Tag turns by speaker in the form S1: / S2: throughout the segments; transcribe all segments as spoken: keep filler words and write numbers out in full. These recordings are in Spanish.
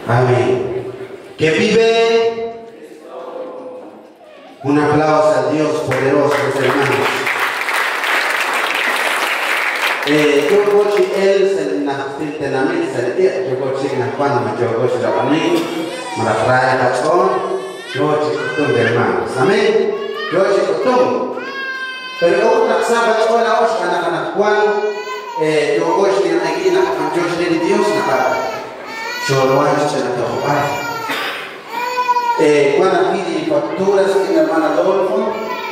S1: Amén. Que vive. Un aplauso al Dios poderoso, mis hermanos. Eh, yo voy a él se nace en la mesa de día. Yo voy a decir que cuando yo voy a la mí, me la trae la con. Yo voy a costumbre, hermanos. Amén. Yo voy a costumbre. Pero otra sabe que la otra en la cual yo voy a decir aquí en la yo soy Dios na yo lo voy a hacer en la ocupar. Eh, cuando pide facturas que mi hermana Adolfo,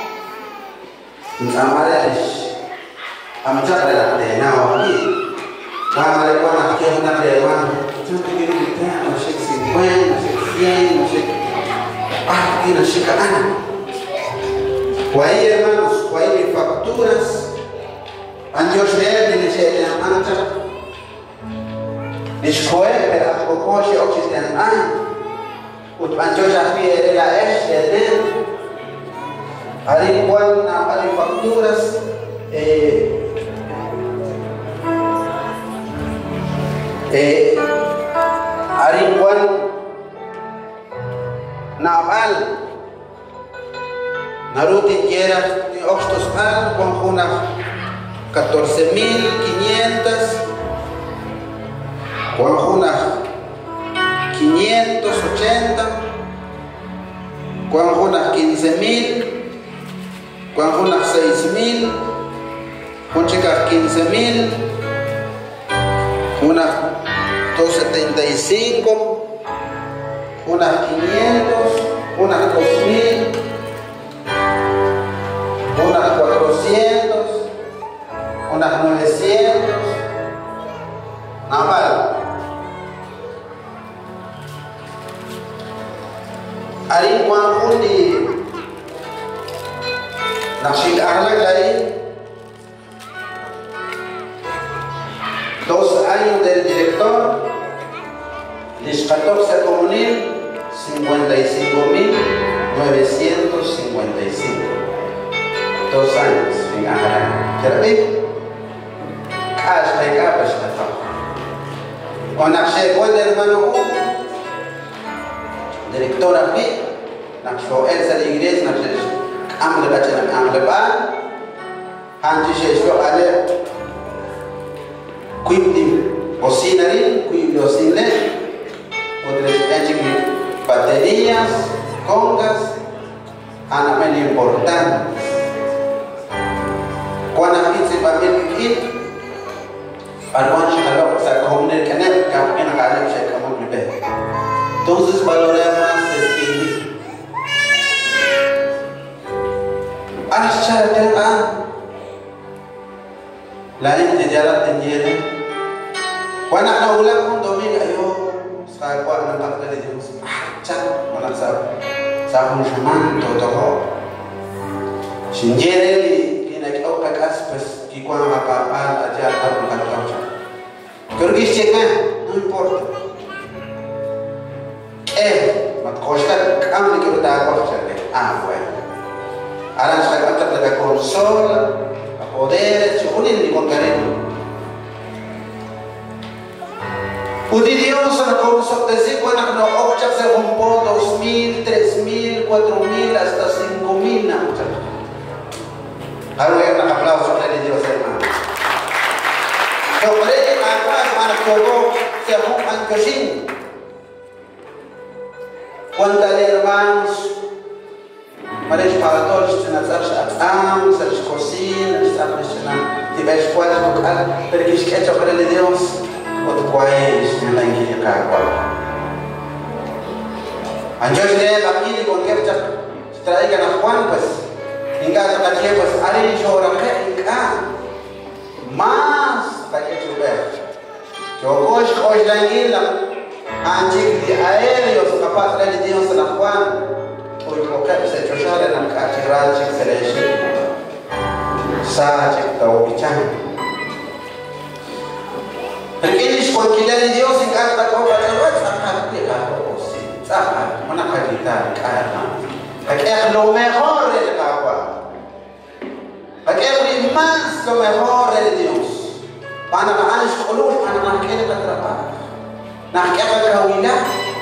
S1: amareles. I'm just like that now. Cuando le ponen aquí una pregunta, yo te quiero quitar, no sé cincuenta, no sé cien, no sé. Ah, aquí no sé qué gana. Ahí, hermanos, ahí facturas. Anjos de él, dice el hermano. Después, pero a poco se oxidan. Ah, anjos así era la es de él. Ahí, cuando hay facturas, eh. Eh, hari Juan Naval Naruti quiera ni oxtos al con una catorce mil quinientos con una quinientos ochenta con una quince mil con una seis mil con chicas quince mil una doscientos setenta y cinco, unas quinientos, unas dos mil, unas cuatrocientos, unas novecientos, nada más. Ahí cuando di nasil ahlak ahí. Dos años del director, les catorce comunil, cincuenta y cinco mil novecientos cincuenta y cinco. Dos años, en Ajarán. ¿Qué repito? Cash de capas de todo. Cuando llegó el hermano Hugo, director aquí, nació él de la iglesia, nació Amle Bachan, Amle Ban, antes de eso, ale. Quindi osinari, quindi osine, otras ejemplos baterías, congas, anamel importantes. Cuando aquí se va a ver aquí, algunos calor, se acomodan el canal, que aunque no hagan se acomodan bien. Entonces valoramos más de ah, la gente ya la tenía. Cuando nak ulang pun domi ayo saya kuat nampak dari Dios. Ah, cak mana sah sah pun zaman tu tu ho. Sinjere li kena kau kakas pas kikuan apa apa aja kalau kalau kau cak. Kerja ceknya, no importa. Eh, mat kostar kamu ni kita dah kostar ni. Ah, fue. Ahora saya kata dekat konsol, poder, cukurin di kongarin. Udi Dios na konsol desi ko nak no object se humpo dos mil, tres mil, cuatro mil hasta cinco mil na object. Harus yang nak aplauso dari Dios hermano. Sobre atrás mana todo se humpan kesin. Cuánta hermanos Mas para todos que nas achamos, as cozinhas, estamos na tivesse coisas no carro, porque esquece a palavra de Deus, outro país na igreja agora. Anjos de aqui com que já extraíga na quantas, engaja na que was ali chora que cá, mas para que chover, jogos hoje na igreja, antes de aéreos capaz de Deus na quantas Hoy lo que se chocó en la catedral de Celeste, sabe que o bichano. Eles conquistam Deus em cada coisa de Deus, sabe que é o sim, sabe? Mana acreditar, cara. Aquele o melhor é de água. Aquele mais o melhor é de Deus. Para nós colocamos para naquele trabalho, naquela caminhada.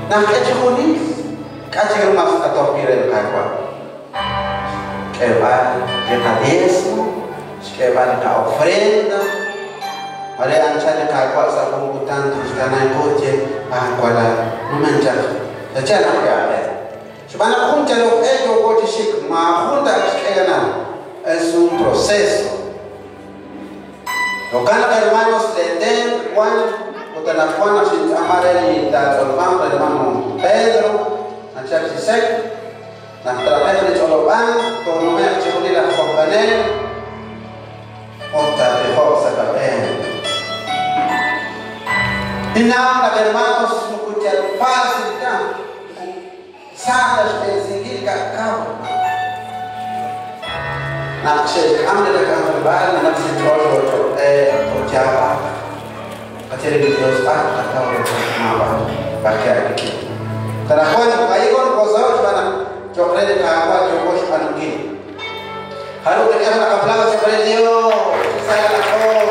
S1: Nah, kecuali kacir mas atau piring kakwa. Keban kita diezmo, keban kita ofrenda. Ada ancana kakwa sa pembuatan terus karena coche ah kuala memanjat. Jadi apa ya? Sebenarnya pun kalau eh jo coche sih mah pun tak kena es un proceso. Local hermanos de den Juan la Juana sin amareli da Solván, hermano Pedro, a Charles Sec, la estrategia de Cholopán, con un mes de la Jopanel, otra de José Papel. Y nada, hermanos, no escuchar fácil, sabes que seguir cacao. Nakse, kami dah kami bal, nakse Cholopán, eh, Cojaba. Kacir di Dios ah atau apa pakai lagi. Terakhir kali kon kosa mana coklat di kawa cokos anugi. Haru kerja nak kapal coklat dia, saya lakon.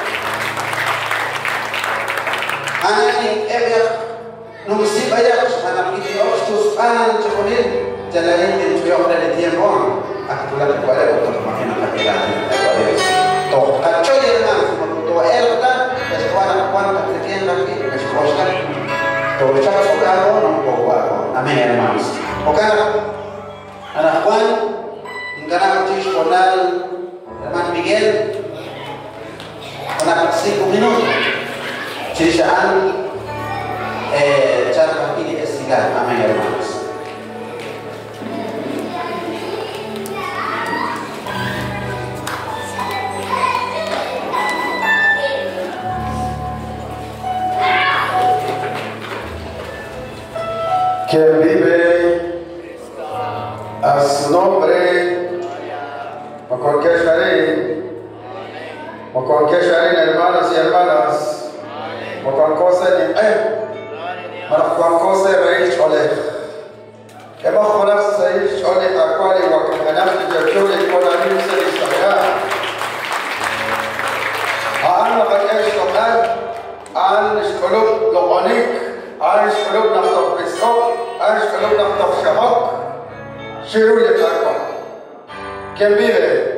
S1: Hanya ni ebya nungsi banyak mana kita harus an coklat jalan yang coklat di dia pun. Aku pulang kepada untuk makin kapiran. Toh kacau dia mana semua el kan. Sekarang kuan kemudian lagi sekolah to cara sekolah non poa amen hermanos oke anak kuan ingkana uji sekolah herman Miguel anak cinco minutos cirisaan eh cara ini estigar amen hermanos.
S2: Quien vive a su nombre, o cualquier sharín, o cualquier sharín, hermanos y hermanas, o cualquier cosa ni eh, o cualquier cosa reír chole. Que más podrás reír chole a cual y o que ganas de chole con la luz de historia. A Ana María Escobar, a Ana Escobar, lo bonito. عايش قلوبنا في بالصوت، عايش قلوبنا في شهق، شيروا لي تاكم. كم بيبه؟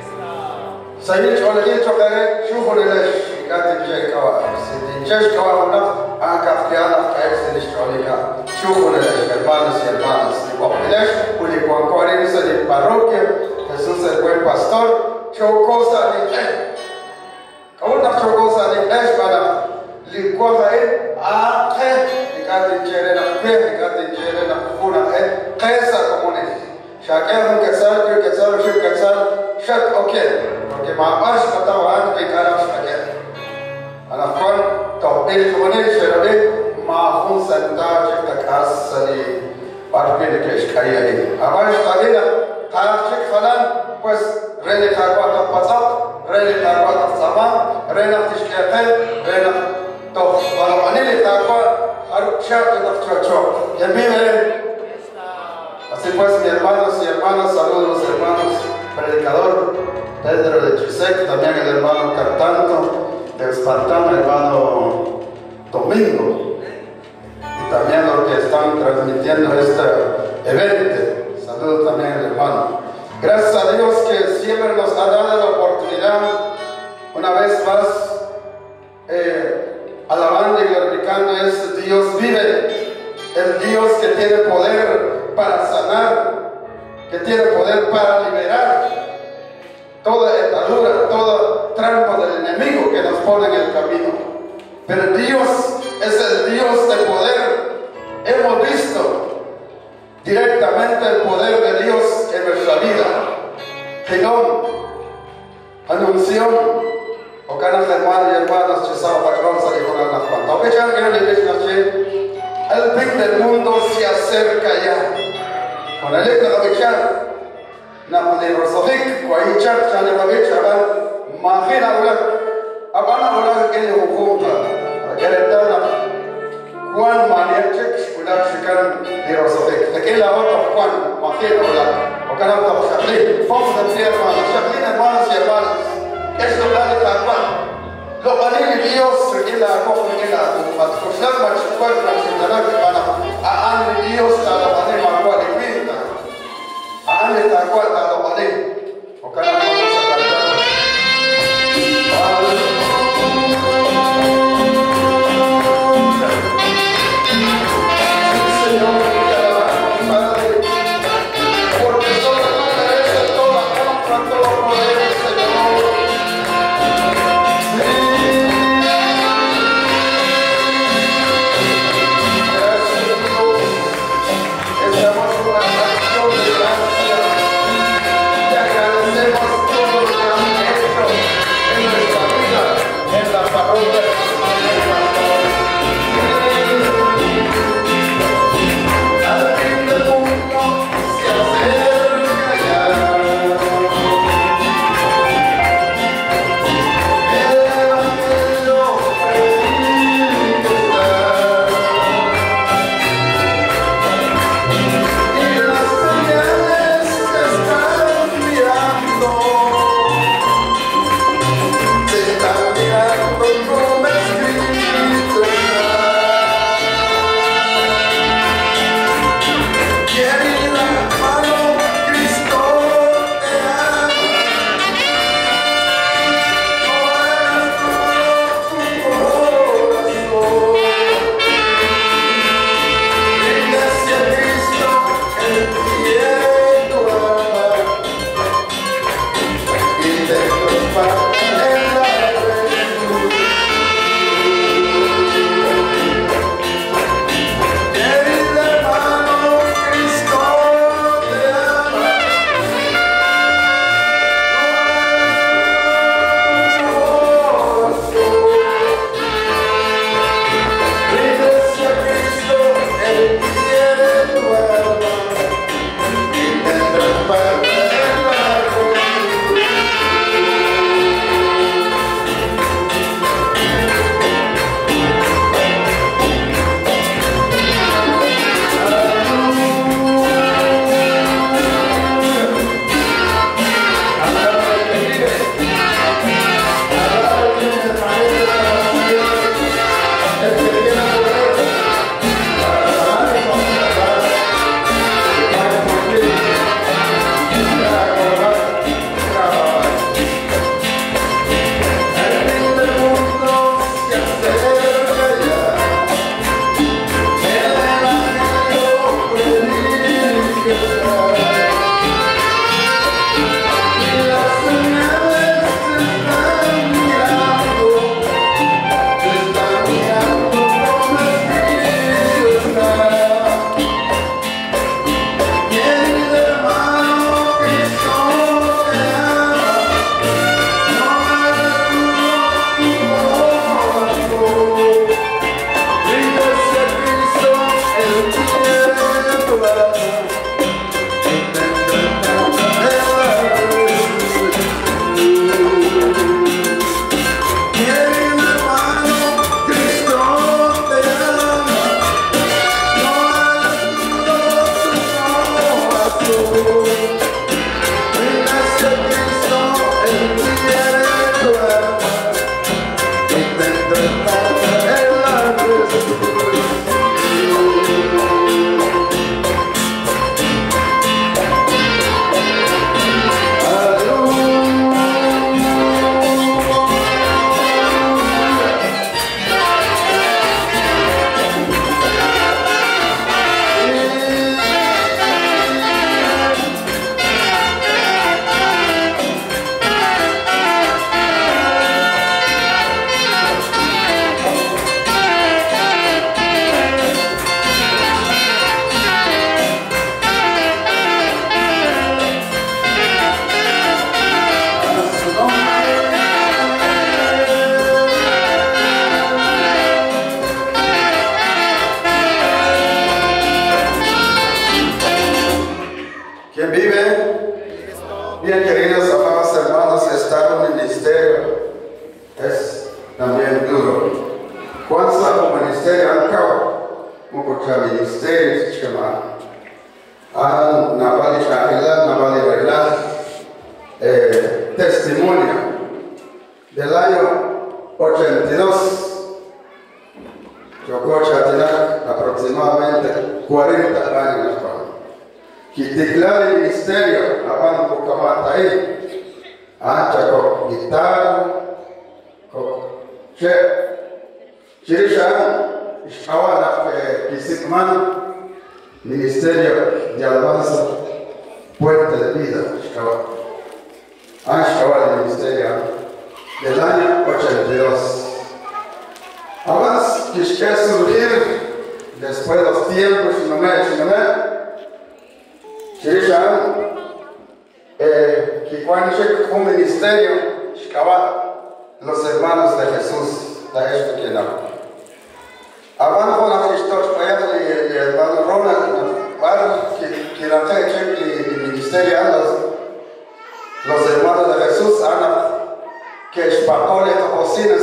S2: سيد شغلين شغلين شوفوا ليش كاتب جاي كوا، سيدين جاي كوا هنا أنا كافيانا كايس ليش شغليكا، شوفوا ليش hermanos y hermanas، نقول ليش ولي كون كورين سيد parroquia، Jesús el buen pastor، شو cosa ni eh، كون شو cosa ni eh para لكوها آخر لكاتين جيرنا كوه لكاتين جيرنا كونا قيسا كموني شاكيهم كسر كيو كسر وشو كسر شك أوكي porque ما أرش بتاعه عن في كلام شكل أنا كون تقبل كموني شربي ما هون سنتاج كاسري باربي لكيش كريالي أبارش تابينا تارشك فلان pues ريني كاربات بطاق ريني كاربات سما رينا تشكيل رينا तो kalau ani lihat apa harus siap tetap cocok. Yang bimbing. Así pues, mi hermanos y hermanas, saludos hermanos, predicador Pedro de Chisec, también el hermano Cartanto de Espartano, hermano Domingo, y también los que están transmitiendo este evento. Saludos también al hermano. Gracias a Dios que siempre nos ha dado la oportunidad, una vez más, eh, alabando y glorificando a este Dios vive, el Dios que tiene poder para sanar, que tiene poder para liberar toda atadura, toda trampa del enemigo que nos pone en el camino. Pero Dios es el Dios de poder. Hemos visto directamente el poder de Dios en nuestra vida. Gilón, anunció. O canas hermanos y hermanas que saben para vamos a llevar a las cuantas. Aunque ya que no le dicen así, el fin del mundo se acerca ya. Con el eco de Bichar, Napoli Rosovic, Guaychar, Chanevavich, Aban, Mahina Ulan, Abana Ulan, que le ocupa, que le da Juan Maniachik, Ulan Chican de Rosovic. Aquí la otra Juan, Mahina Ulan, o canas de Chaclin, Fomos de Tierra, Chaclin, hermanos y hermanas. Esto es la Juan. Lo que Dios, que la acoge, que la acoge, que la acoge, que la acoge, que la acoge, ¿Quién vive? Bien, queridos amados hermanos, estar en un ministerio es también duro. ¿Cuántos saben ministerio han acabado? Mucho ministerio, chama. Han navali shahila, navali verdad, testimonio del año ochenta y dos. Yo tenía aproximadamente cuarenta años. Que declara el ministerio, hablando con Camata ahí, ancha con guitarra, con che, chirishan, shawana que kisikman, ministerio de alabanza, puerta de vida, shawana. Han shawana el ministerio del año ochenta y dos. Además, que quiere surgir después de los tiempos, si no me, si no me, Chirishan, eh, que cuando llega un ministerio, los hermanos de Jesús, la esto que no. Abajo la historia del hermano Ronald, que la fecha del ministerio, los hermanos de Jesús, que es para la cocina,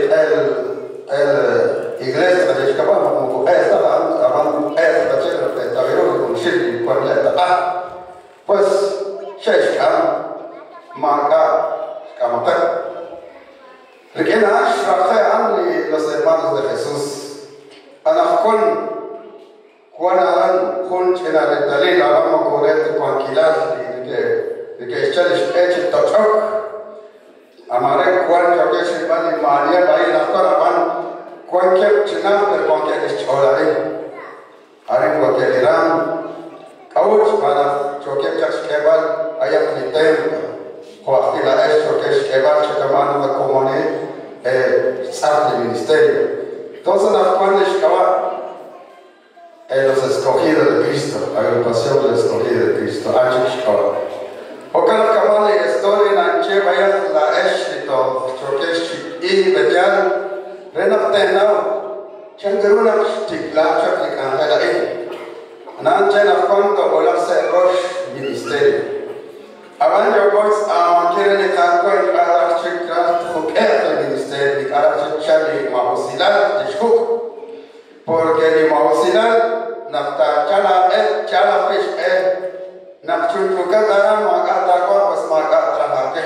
S2: el iglesia de Escabán, como esta, abajo, esta, esta, esta, con Shirley, con esta, pues, Sheshkam, Marca, Scamaper. Requena, Shrajean, los hermanos de Jesús. Anacon, Juanan, Junchina, de Talila, vamos a correr tranquilidad, de que echales eche tochok. Amaré, Juan, que se van y María, va a ir a Coraban, cualquier china, pero cualquier escholaré. Haré cualquier irán. Kau para choque chasquebal ayat litem, kalau tidak es choque chasquebal cekaman la comune eh sarte ministerio. Entonces las cuales estaba los escogidos de Cristo, agrupación de los escogidos de Cristo, antes estaba. O cada cabal de historia nanche vaya la escrito choque y bejal renatena changeruna stikla choque angela ini. Nanti nak konto bola seros ministerio. Aban jogos amakir ni kakoi arah cekrat huker ministerio, arah cekali mahusilan tishuk. Porque ni mahusilan nak ta cala eh cala fish eh nak cuncukan dalam maka takwa pas maka terangke.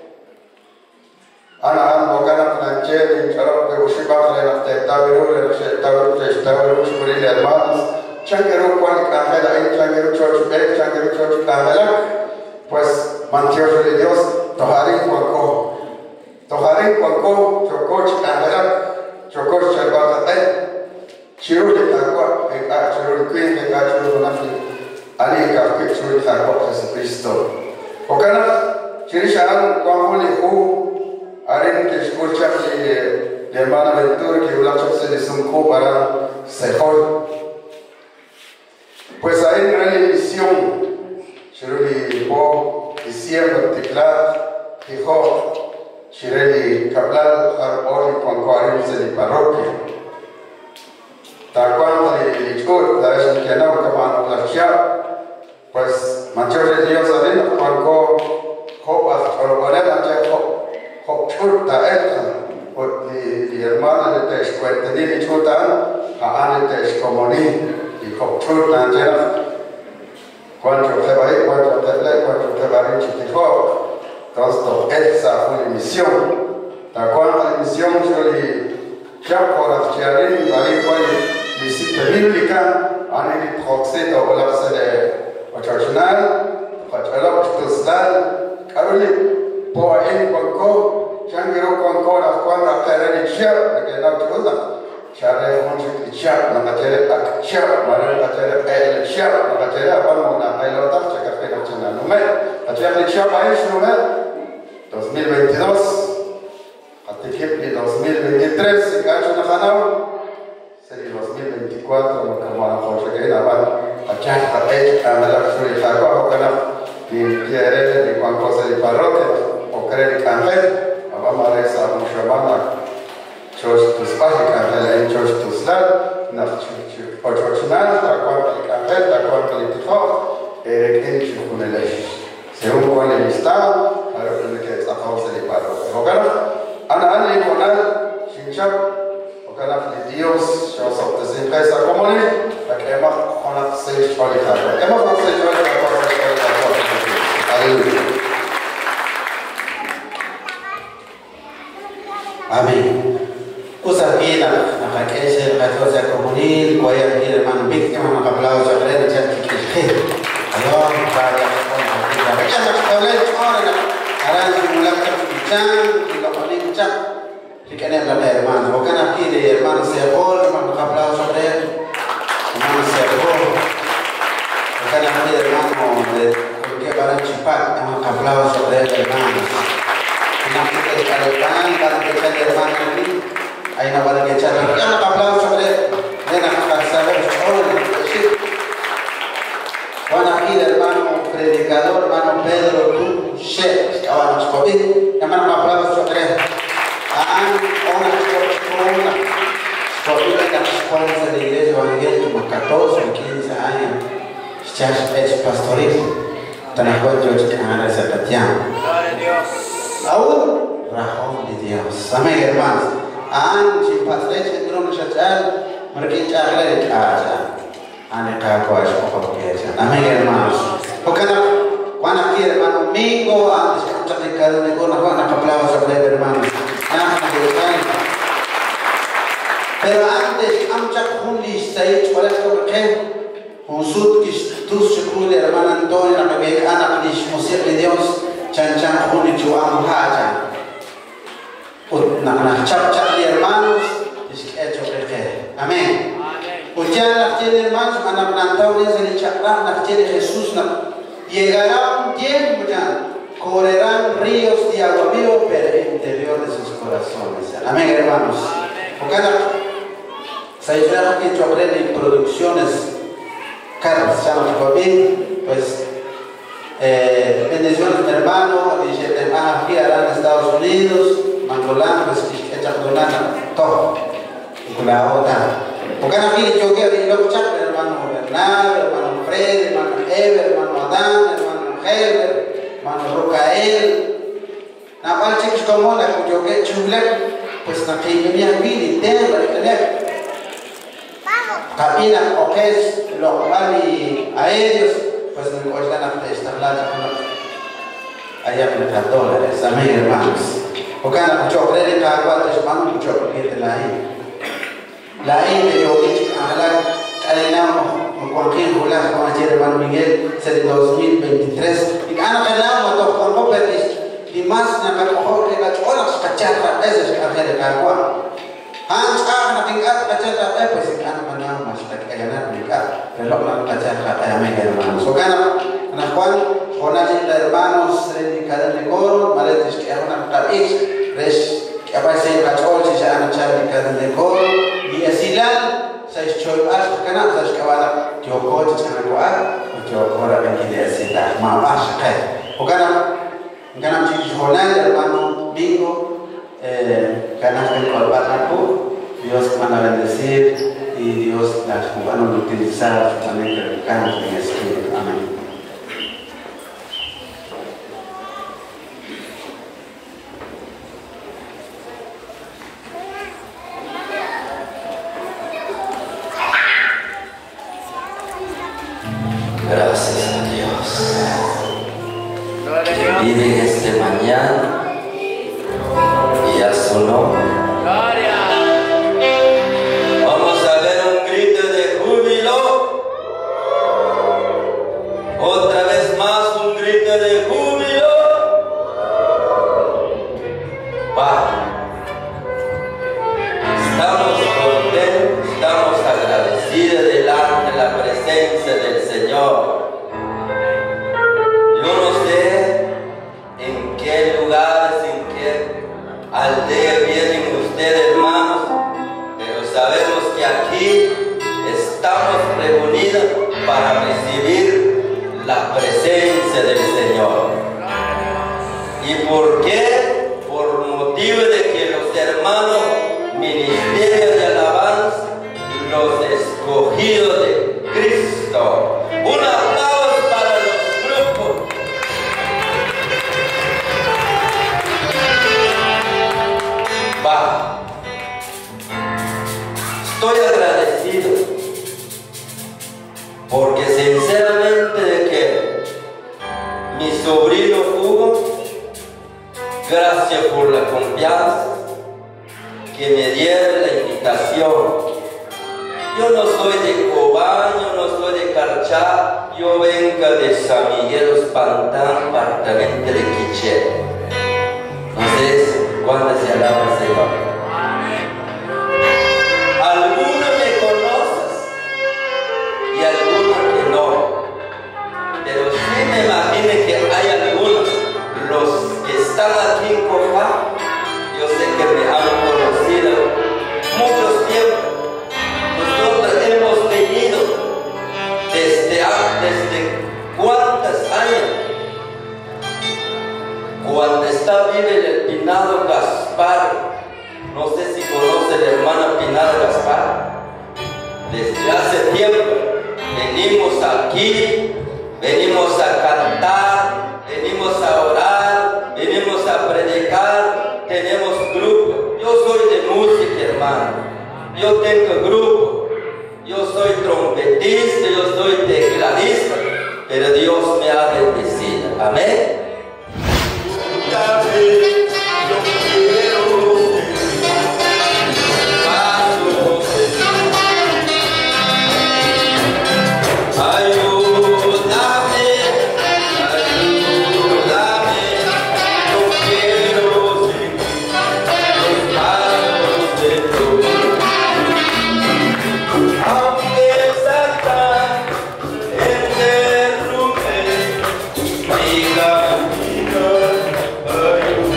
S2: Anak-anak bukan nanti ni cara berusaha nak tahu beru, tahu tahu tahu suri hermanos. Changuero cual cajela ahí, changuero church bed, changuero church cajela, pues mantioso de Dios, tojarín cualco, tojarín cualco, chococh cajela, chococh chalbata eh, chiruli cagua, en a chiruli queen, en a chiruli nafi, ali café chiruli cagua Jesucristo. Ocana, chirishan cuamuli hu, arin que escucha que de hermana Ventura que ulacho se les unco para sejol. Pues ahí en la emisión, Chiruli Po, diciembre, teclado, dijo, Chireli Cablal, Arbori, Juan de la parroquia. Ta cuando le dijo, la vez que no, que van a la chia, pues, mayor de Dios, adentro, Juan Co, Jopas, Chorobanela, Jejo, Jopchuta, Elkan, porque mi hermana de Texcuente, ni Chutan, a Anne Texcomoni. Y con todo Angela, cuando te va a ir, cuando te lee, cuando te va a ir, chiquito, entonces esa fue la misión. La cuarta misión yo le llamo por la chiarín, la ley fue visita bíblica, a nivel proxito o la sede occasional, para la postal, Caroli, por ahí cuanco, changero cuanco, la cuarta terrena y chia, que no te gusta. Cara untuk siap, nak cari tak siap, mana nak cari el siap, nak cari apa mau nak el otak cakap kita cina nomor, nak cari siap aja nomor, dos mil veintidós, hati kip di dos mil veintitrés, sekarang sudah kanal, seri dos mil veinticuatro, maka mana kau cakap apa, acah tak el, adalah suri takwa, karena di kiri di kuangkos di parrokia, okre di kantor, apa mereka musyawarah. Church to Spasica, en Church to Slad, na Church na, la cuarta de Café, la cuarta de Tifo, Eric Enchi Kunelesh. Según cuál el listado, a ver que está pausa de paro. Ojalá, Ana Ana y Conal, Shinchap, ojalá que Dios, yo soy de sin casa como ni, la que hemos con la seis cualidades. Hemos con seis cualidades. Aleluya.
S1: Amén. Usa pila, la que es el catorce comunil, cuya aquí hermano víctima, un aplauso a ver, ya que que Aló, para la ya se establece ahora, ahora es un lacto chan, y lo ponen chan. Si quieren hablar de hermano, porque aquí de hermano Sebol, hermano aplauso a ver, hermano Sebol, porque aquí de hermano de que para Chipac, hermano aplauso a ver hermano. Aquí de Calipán, para que echar hermano aquí, ahí no van a echar, hermano aplauso a ver, ven a saber, bueno, aquí el hermano predicador, hermano Pedro, tú, chef, ahora nos COVID, hermano, un aplauso a tres. Ah, una escuela, escuela de la escuela de la iglesia evangélica, como catorce o quince años, ya es pastoril, tan acuerdo yo que han reservado. Aún, razón de Dios. Amén, hermanos. Ah, si pastoril, si no nos echar, porque ya le echar. Ane kakuas pokoknya. Amén, hermanos. Porque cuando aquí hermano Mingo, antes que muchas de cada uno con una aplauso sobre hermanos. Pero antes amcha kundi stage para que un sud que tú se cuide hermano Antonio la que ana que música de Dios chan chan kundi chuam haja. Ut na na chap chap hermanos es que hecho que. Amén. Ujian nak jadi hermanos, anak nantau dia seni cakram nak jadi Jesús nak llegará un tiempo ya correrán ríos de agua viva por el interior de sus corazones. Amén, hermanos. Porque saya sudah que yo aprendí producciones caras, ya no bien, pues eh, bendiciones mi hermano, dice hermana aquí harán en Estados Unidos, Mangolán, pues hecha donana todo y con la otra. Porque aquí yo quiero ir a escuchar hermano Bernardo, hermano Fred, hermano Ever, hermano Adán, hermano Heber, hermano Rocael. Na cual chicos como la que yo quiero chule, pues na que venía aquí y tengo que tener. Cabina o que es lo cual y a ellos, pues me cuestan hasta esta plata allá aplicar dólares. Amén, hermanos. Porque yo creo que cada cual es más mucho que te la hay. La gente yo que hablar calenamos cualquier lugar como ayer hermano Miguel se de dos mil veintitrés y ana calenamos to con copetis y más na ka ko que la chola cachata ese es hacer el agua han cha na tingkat cachata eh pues ana mana mas tak ganar tingkat pero la cachata eh amén hermanos so kana na Juan Jonas hermanos predicador de coro maletes que una tabis res que aparece la chola si se ana char de coro y asilan saya coba karena saya kawan Joko jangan kuat Joko orang yang tidak asilan maaf sekali bukan karena si Jonan hermano Bingo karena el korban aku Dios van a bendecir y Dios las van a utilizar también para el espíritu. Amén.
S3: Gracias a Dios. Vive este mañana y a su nombre. Vamos a ver un grito de júbilo. Otra vez más un grito de júbilo. Va. Estamos contentos, estamos agradecidos delante de la presencia del Señor. Yo no sé en qué lugares, en qué aldea vienen ustedes, hermanos, pero sabemos que aquí estamos reunidos para recibir la presencia del Señor. ¿Y por qué? Por motivo de que los hermanos ministerios de alabanza, los escogidos de Cristo. Un aplauso para Gracias por la confianza que me dieron la invitación. Yo no soy de Cobán, yo no soy de Carchá, yo vengo de San Miguel Los Pantán, departamento de Quiché. Entonces, ¿cuándo se alaba el Señor? Algunos me conocen y algunos que no. Pero sí me imagino que hay algunos, los que están aquí en Cobán, yo sé que me han conocido muchos tiempos. Nosotros hemos venido desde, desde cuántos años, cuando está vivo el Pinado Gaspar. No sé si conoce el hermano Pinado Gaspar. Desde hace tiempo venimos aquí, venimos a cantar, venimos a orar, venimos a predicar, tenemos grupo. Yo soy de música, hermano. Yo tengo grupo, yo soy trompetista, yo soy tecladista, pero Dios me ha bendecido. Amén.
S4: Ayúdame.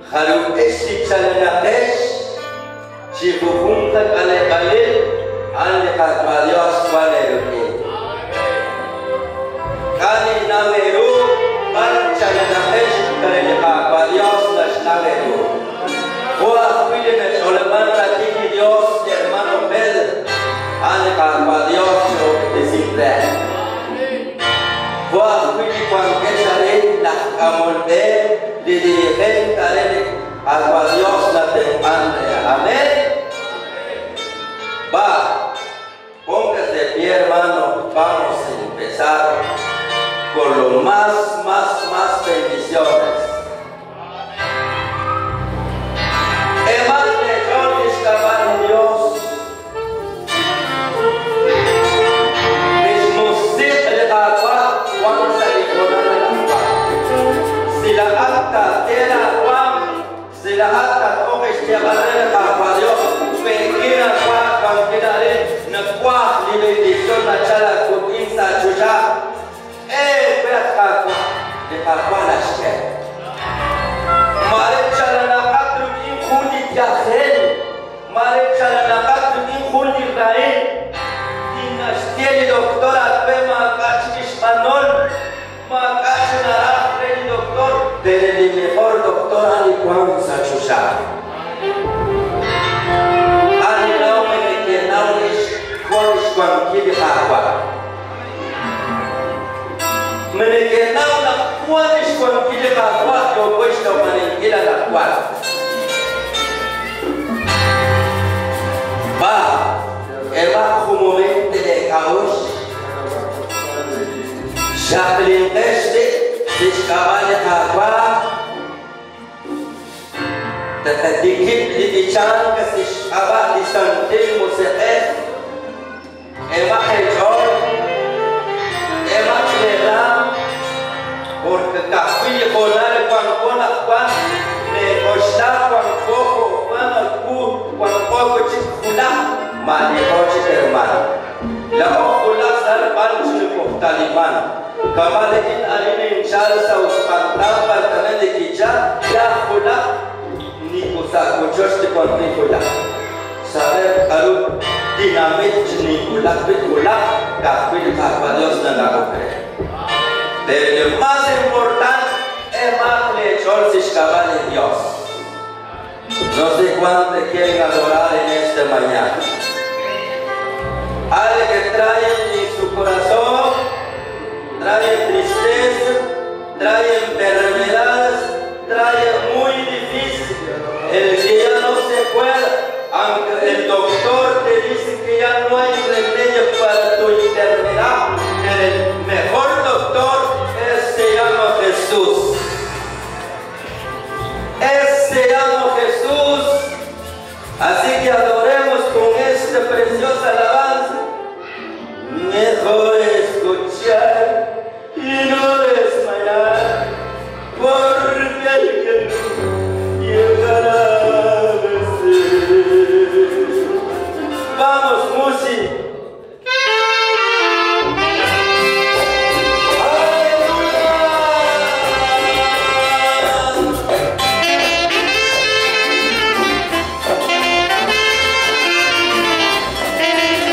S3: Haru esi chalana es, si junta kale kale, ande kakwa Dios kwaneruki. Kali nameru, ban chalana es, kale kakwa Dios nas nameru. Oa pide me soleman ratiki Dios, hermano Bel, ande kakwa Dios yo desimple. Oa pide cuando sale la amolbe, de dirigir a Dios la demanda. Amén. Va, póngase de pie, hermano. Vamos a empezar con lo más, más, más bendiciones. Emás de Dios estaba en Dios. Desmusir de agua cuando se reconoce la agua. Si la acta era si la alta coge este barrera para Dios, pequeña cuá, cualquiera de na cuá de bendición la chala con insa chucha, eh, pero cuá de cuá la che. Mare chala na katru in khuni jahel, mare chala na katru in khuni rain, in asteli doctora pema kachis manol, ma kachna el doctor, pero el mejor doctor Ali Juan Sachusa. Ali no me que no es Juan Juan Kili Agua. Me que no la Juan Juan Kili Agua, yo puesto para ir a la cual. Va, el bajo momento de caos. Jacqueline este. Discavale agua, te dikit di bicara ke discava di santil musafir, eva hejor, eva cleram, porque kafir konar kuan kuan kuan, ne koshta kuan koko kuan ku kuan koko cikula, mani koci terman, lalu kulah sarpan cukup Taliban. Kamalekin alini insyal sa uspantam partana de kija ya kula ni kusa kujos de konti kula saber karu dinamit ni kula bit kula kafir kakwa Dios na nakopre. Pero lo más importante es más lechol si escapa de Dios. No sé cuánto quieren adorar en esta mañana. Alguien que trae en su corazón trae tristeza, trae enfermedades, trae muy difícil. El que ya no se puede, aunque el doctor te dice que ya no hay remedio para tu enfermedad, el mejor doctor es, se llama Jesús. Es, se llama Jesús. Así que adoremos con esta preciosa alabanza. Mejor escuchar y no desmayar, porque el que no llegará a vencer. Vamos, música.
S4: Thank you.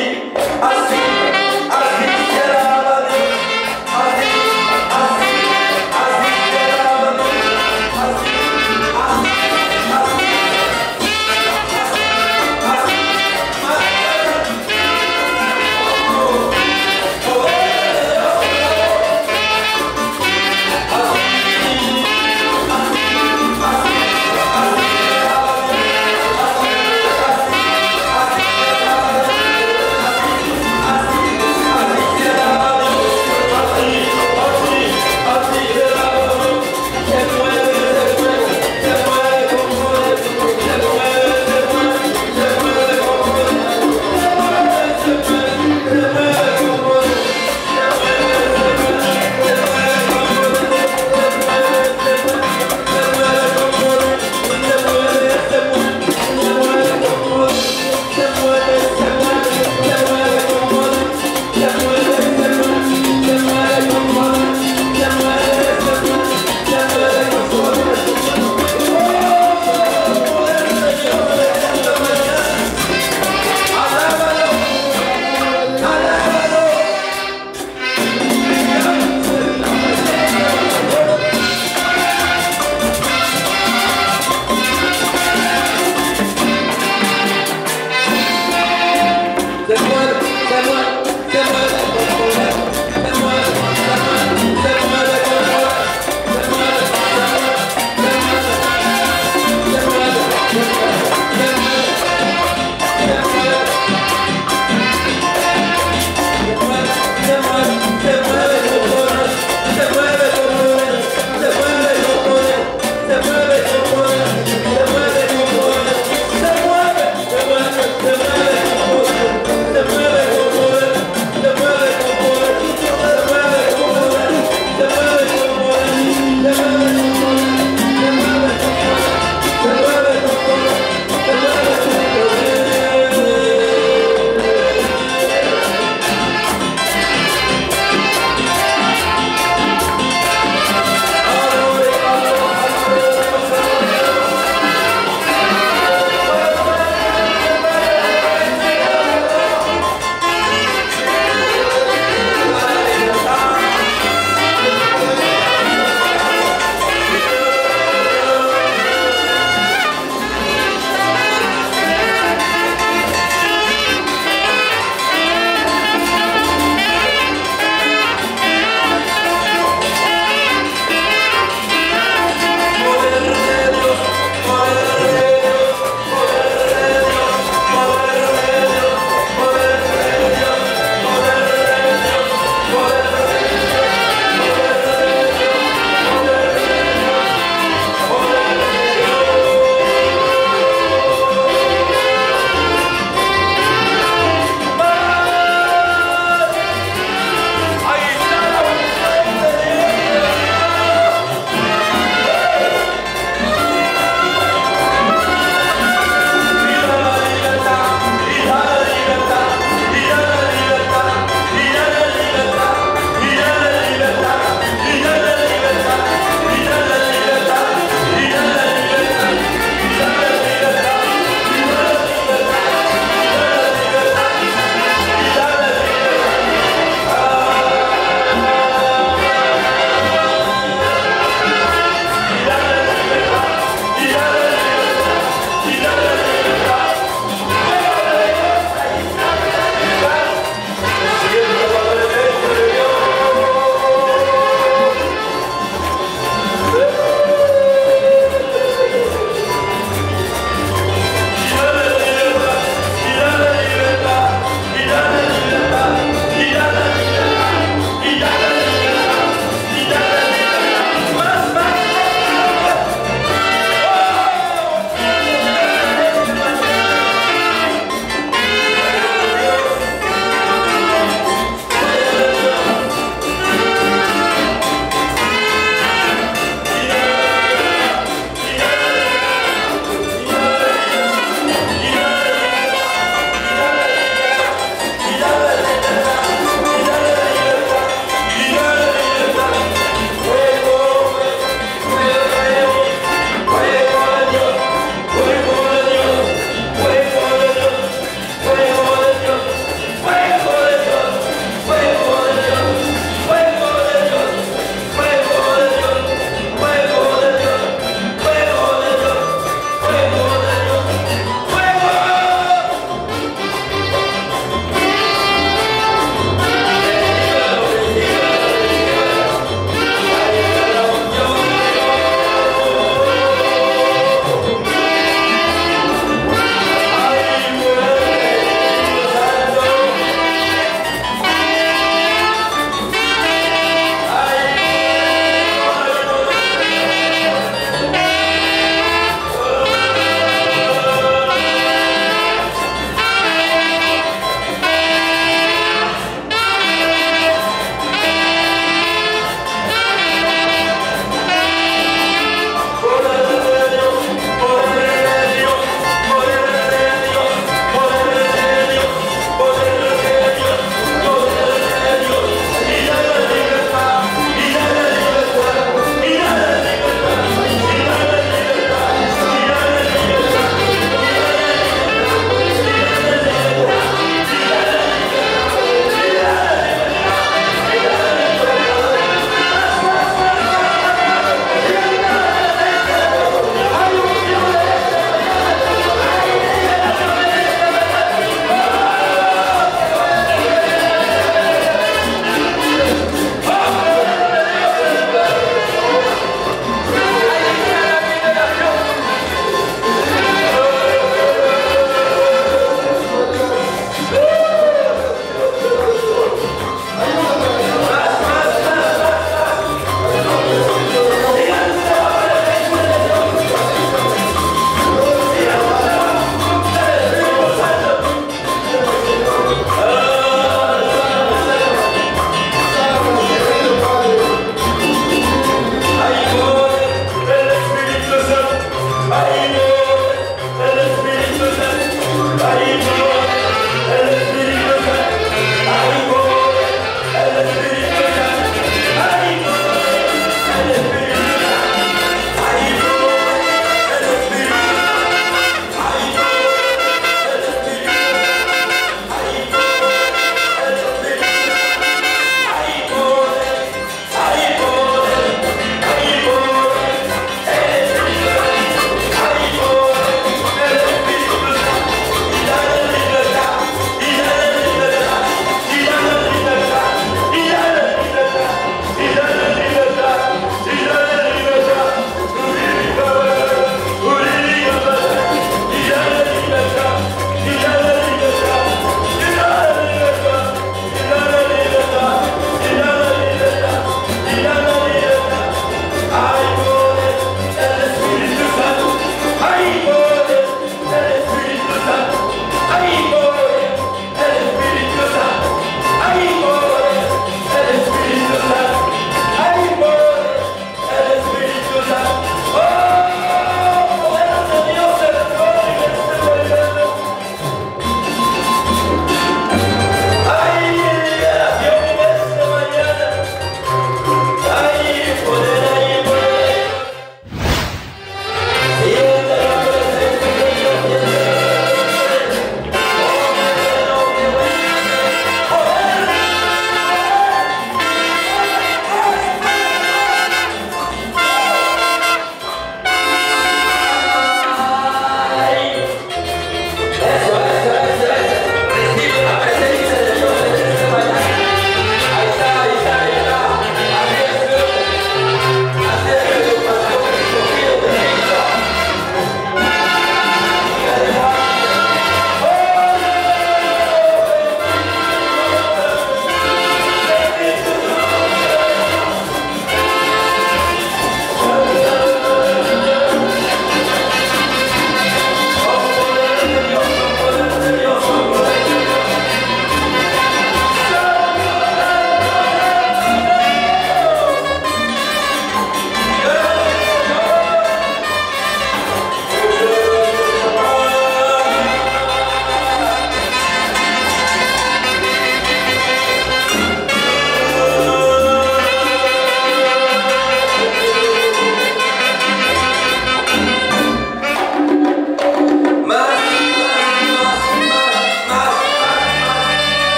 S4: Así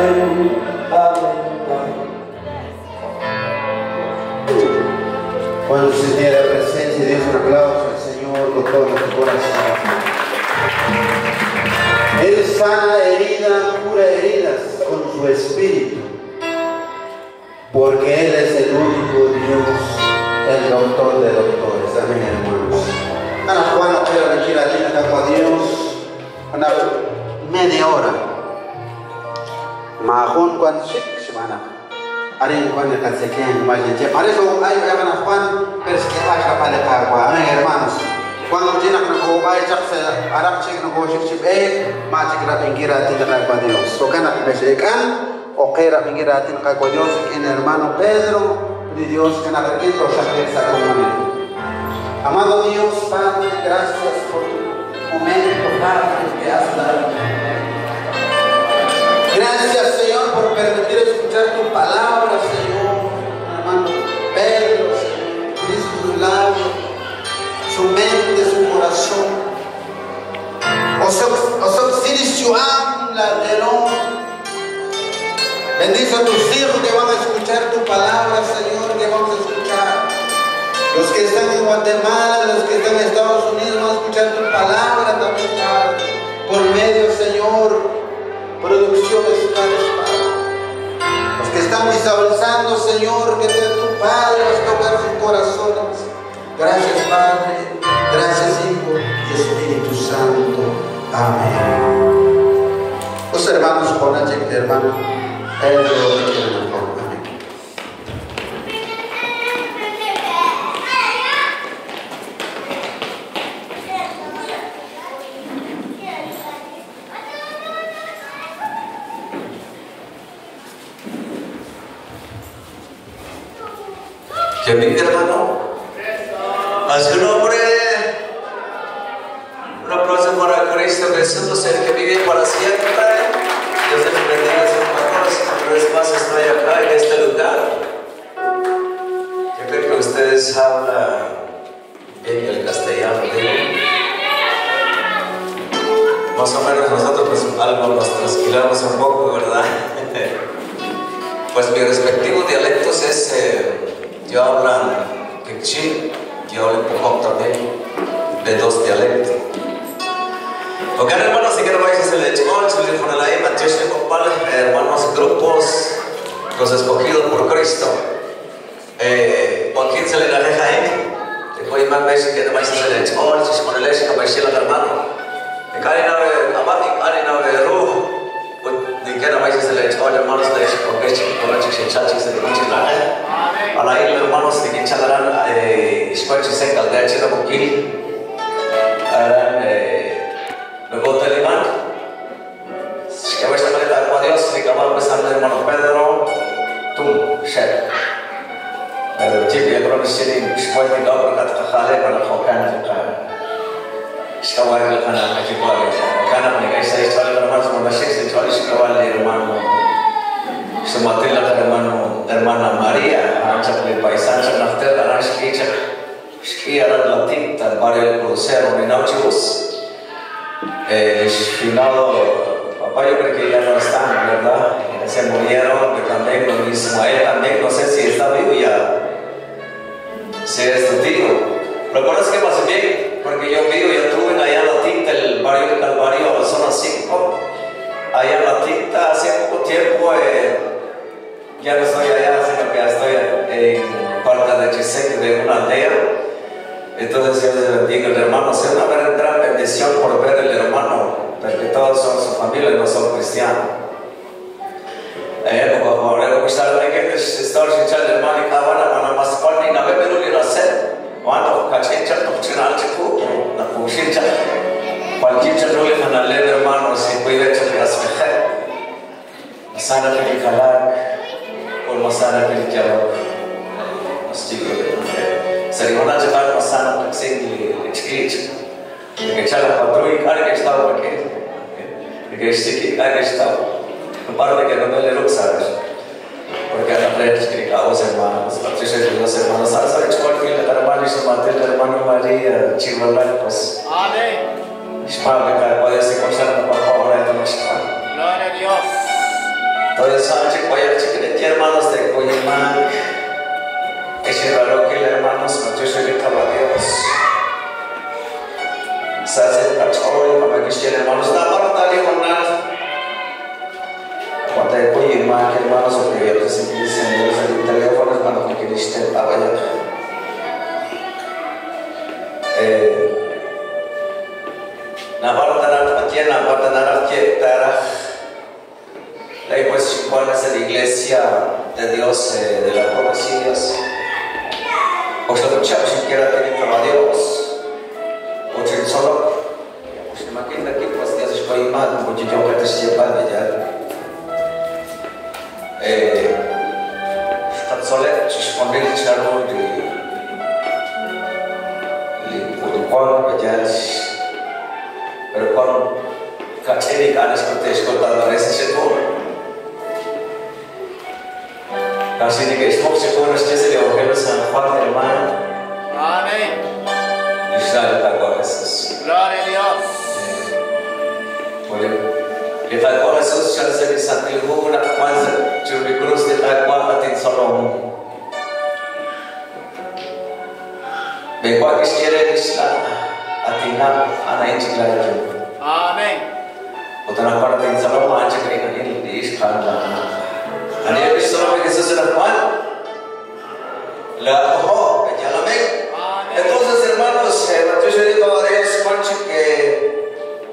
S3: Amén, amén, amén.
S1: Cuando se tiene la presencia de Dios, un aplauso al Señor con todo nuestro corazón. Él sana heridas, cura heridas con su espíritu, porque Él es el único Dios, el doctor de doctores. Amén, hermanos. Ana Juan, no quiero decir a ti, a Dios, una media hora. Mahon Juan Shik Shimana. Arin Juan de Cansequén, imagínate. Para eso hay Ana Juan, pero es que vaya para el agua. Amén, hermanos. Cuando llena con el agua, ya se hará check no go shik shik, más check la pingira tiene la agua Dios. So que na me checan, o que la pingira tiene la agua Dios. En hermano Pedro, de Dios que na requito saber esa comunión. Amado Dios, Padre, gracias por tu momento, Padre, que has dado. Gracias, Señor, por permitir escuchar tu palabra, Señor. Hermano Pedro, Señor, Cristo, su labio, su mente, su corazón. Os auxilios su habla de nombre. Bendice a tus hijos que van a escuchar tu palabra, Señor, que vamos a escuchar. Los que están en Guatemala, los que están en Estados Unidos van a escuchar tu palabra también, Padre. Por medio, Señor, producciones, Padre. Los que están visualizando, Señor, que tu Padre vas a tocar sus corazones. Gracias, Padre. Gracias, Hijo y Espíritu Santo. Amén. Los hermanos, con la gente, hermano, Él lo que quieren mejor.
S4: Que mi hermano, a su nombre, un aplauso para Cristo Jesús, el que vive para siempre. Dios les bendiga a sus hermanos. Una vez más estoy acá en este lugar. Yo creo que ustedes hablan bien el castellano, ¿digo? Más o menos nosotros pues algo nos trasquilamos un poco, ¿verdad? Pues mis respectivos dialectos es... Eh, yo hablo Kekchi, yo hablo Pujok también, de dos dialectos. Ok, hermanos, si quieren vais a hacer el chon, si les ponen ahí, manchese compal, hermanos, grupos, los escogidos por Cristo. Eh, ¿con quién se le la deja ahí? Después más veces que vais a hacer el chon, si se pone el eje, que vais a ir al hermano. De cada nave, amati, cada nave, ruh, de cada vais a hacer el chon, hermanos, de eje, con eche, con eche, sin chachi, se le conche la deja. Ala ahí hermanos de quien charlarán escucha seca al de hecho con quien harán luego telemán que vais a ver a Dios y que va a empezar el hermano Pedro tum shek pero chip ya creo que se le después de la obra que jale para jocan está bueno el canal que igual canal que está hecho el hermano con seis de hecho el cabal de hermano se mate la hermano hermana María, ancha que el paisaje nafter la esquicha, esquia la tinta para el crucero en Nautilus. El finado, papá yo creo que ya no están, ¿verdad? Se murieron, que también lo Ismael también, no sé si está vivo ya, si es tu tío. Lo bueno es que pasé bien, porque yo vivo, yo tuve allá en la tinta, el barrio de Calvario, la zona cinco, allá en la tinta hace poco tiempo. Eh, Ya no estoy allá, sino que ya estoy en parte de Chiseque, de una aldea. Entonces Dios les bendiga el hermano. Sea una gran bendición por ver el hermano, porque todos son su familia y no son cristianos. Eh, como ahora que está en que está el hermano y cada una para más parte y no ve pero ni hacer. Cuando cachecha no china chico, na pushincha. Cualquier chorro le van leer hermano si puede echar las fejas. Sana que calar. Por masana que quiero, mas digo, sería una chica masana que se le escribe, que echar la patrulla y cara que estaba aquí, que este que cara que estaba, para de que no me le lo sabes, porque a la frente que caos hermanos, patricia de los hermanos, sabes a echar que la hermana y su madre, la hermana María, chivola, pues, amén. Espero que cada puede se conserve por favor en tu mexicano. Gloria a Dios. Padre Sánchez, Guayar, Chiquete, hermanos de Coyimán. Es raro que el hermano Sancho se le acaba Dios. Se hace cachorro, para que esté hermanos, la parte de Juanal. Cuando hay Coyimán, que hermanos se le que se dicen, el teléfono, hermano, que esté para allá. La parte de la aquí en la parte de la quieta. La pues cuál es la iglesia de Dios eh, de las profecías. O sea, muchas si quiera tener para Dios. O sea, solo. O sea, imagina que pues Dios es para imagen, porque yo que te sepa de ya. Eh, tan solo si poner el charro de de por cual ya pero cuando caché de ganas que te escoltando ese sector. Así que estamos seguros que se le Evangelio San Juan, hermano.
S5: Amén.
S4: Y sale tal cual Jesús.
S5: Gloria a Dios.
S4: Que tal cual Jesús ya se le santificó una cuanza, yo me cruz de tal cual a ti solo. De cual que quiere Islam, a ti nada, a la hincha clara yo.
S5: Amén.
S4: Otra parte de solo mancha que hay en el Islam. Ani yang disuruh bagi seseorang la ojo, ya la ven. Entonces, hermanos, yo soy de Tavares, Conchi, que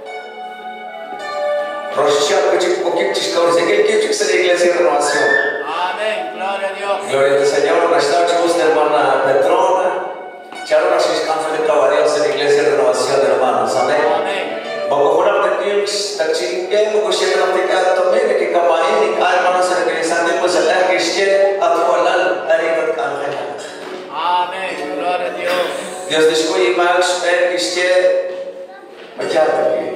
S4: Roshia, que poquito chiscos, que que que se la iglesia de renovación.
S5: Amén, gloria a Dios.
S4: Gloria al Señor, nuestra chicos de hermana Petrona, Charo Rashis Canfe de Tavares en la iglesia de renovación de hermanos. Amén.
S5: Amén.
S4: Bago orang terkins tercingkeng mengusia ketika tamai ke kamai ni hermanos en la iglesia de Mosalá que esté actual hari terkangkang.
S5: Amén, gloria a Dios.
S4: Dios descuide más que esté macam ni.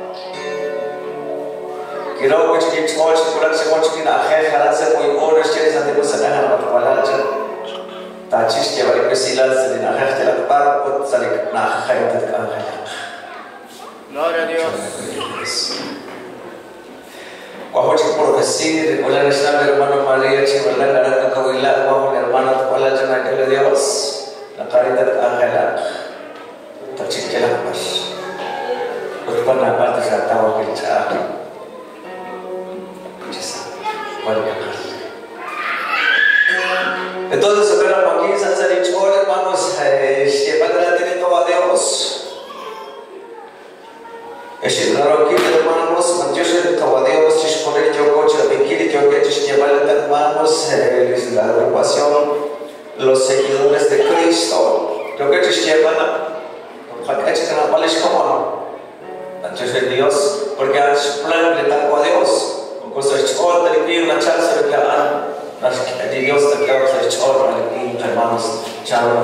S4: Kira kau cakap cakap cakap cakap cakap nak akhir halat se koi orang esté sangat Mosalá hari actual aja. Tachis ke balik kesilan sedih akhir telah par put salik nak akhir terkangkang.
S5: Gloria a Dios.
S4: Cuando se por decir, hola, nuestra hermana María, si me la cara que huila, cuando mi hermana te hola, ya que le Dios, la caridad ángela, te chiquela más. Porque por la parte se ataba que el chavo. Entonces, pero aquí se ha dicho, hermanos, si padre tiene todo a Dios. Es raro que hermanos, manchos de Tawadeo, si es por el yo coche, de Kiri, yo que te lleva hermanos, la agrupación, los seguidores de Cristo, yo que te llevan a que te la pales como manchos de Dios, porque han plan de Tawadeo, con cosas chortas, de que una chance de que han, de Dios de que han chortas, de que hermanos, charlos,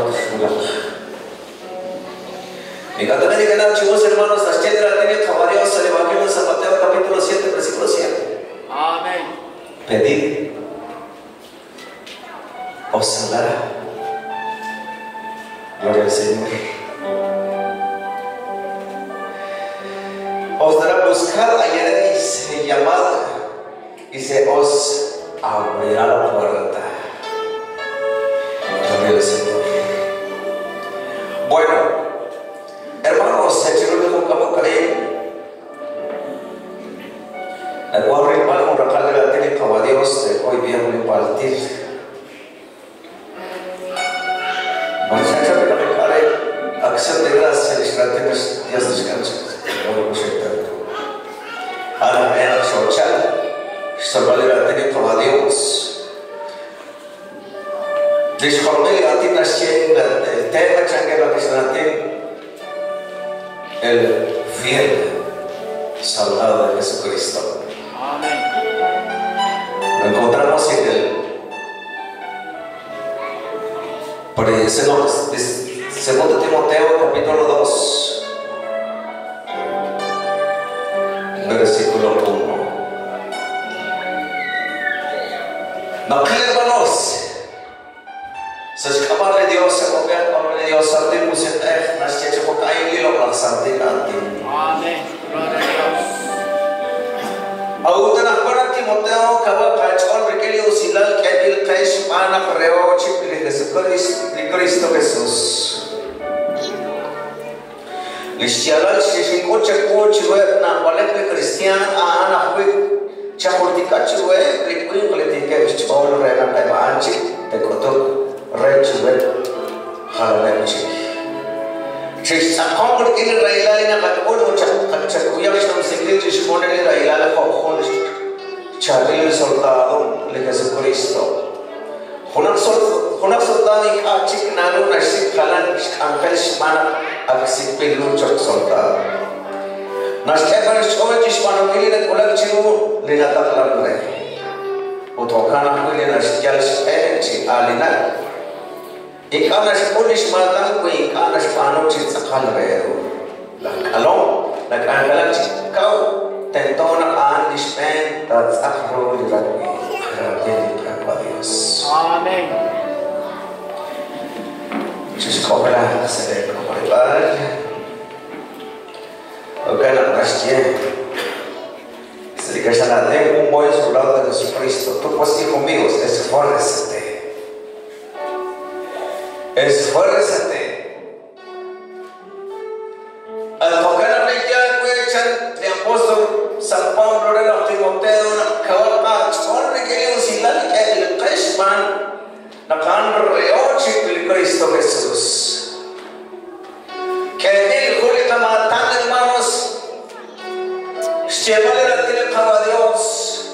S4: y cuando me digan chicos hermanos, las piedras tienen caballos, el Evangelio de San Mateo capítulo siete, versículo siete.
S5: Amén.
S4: Pedid, os se dará. Gloria al Señor. Os dará, buscad, hallaréis, llamad, y se os abrirá la puerta. Gloria al Señor. Bueno. Hermanos, se echó de boca a boca ahí. El cual rival con la carga de la tiene como a Dios de hoy bien repartir. Muchacha que no me care, acción de gracia, les tratemos Dios descansa. Hoy no se trata. Ahora era social, solo le tiene como a Dios. Disculpe, a ti nació el tema changuero que se la tiene. El fiel soldado de Jesucristo.
S5: Amén.
S4: Lo encontramos en el por el segundo Timoteo capítulo dos versículo uno. No quiere hermanos. Se escapa de Dios, se convierte en Dios, santi musiteh, nasce se può caire lo la santi canti.
S5: Amén. Gloria a Dios.
S4: Auto na para ti Timoteo, Kawaka, Chon, Riquelio, Silal, Kedil, Kesh, Mana, Reo, Chipli, Cristo Jesús. Liscialal, Shishiko, Chako, Chiweb, Na, Walek, Christian, Ana, Quick, Chapurtica, Chiweb, Liquid, Politica, Chol, Rena, Taiwanchi, the Kotok, Red Chiweb, Halachi. She's a common in Raila in a Bakul, Chakuyak, Secret, Shimonet, Raila, Holish, Charlie Soldado, Licas Cristo. Hunak Soldani, Archik, Nano, Nashik, Kalan, Ankalish Mana, Aksik, Luchak Soldado. Nastepan Chovish, Manokili, and Kulachimu, Linata Lamre. Utokana, William, Jalsh, Energy, Alina. Ikanas Polish Matan, we Ikanas Pano Chitsakal Rero. Like alone, like Angalach Cow, Tentona and Dishpan, that's a road Dios.
S5: Amén.
S4: Chiscopela, se como el padre. Ok, la Rastie. Se que se la tengo un buen soldado de Jesucristo. Tú pues hijo mío, esfuérzate. Esfuérzate. Al tocar a Reya, Cuechan, de apóstol San Pablo, Lorena, Timoteo, Cabal, Chon, Riquelio, Silal, el Krishman, Nakan, Reochi, el Cristo Jesús. Que el Julita matan, hermanos, llevarle la tierra a Dios.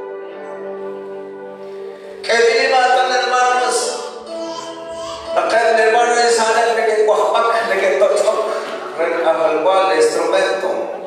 S4: Que el matan, hermanos. Acá el hermano es Ana, de que Guajac, de que Tochoc, recabalgual el instrumento.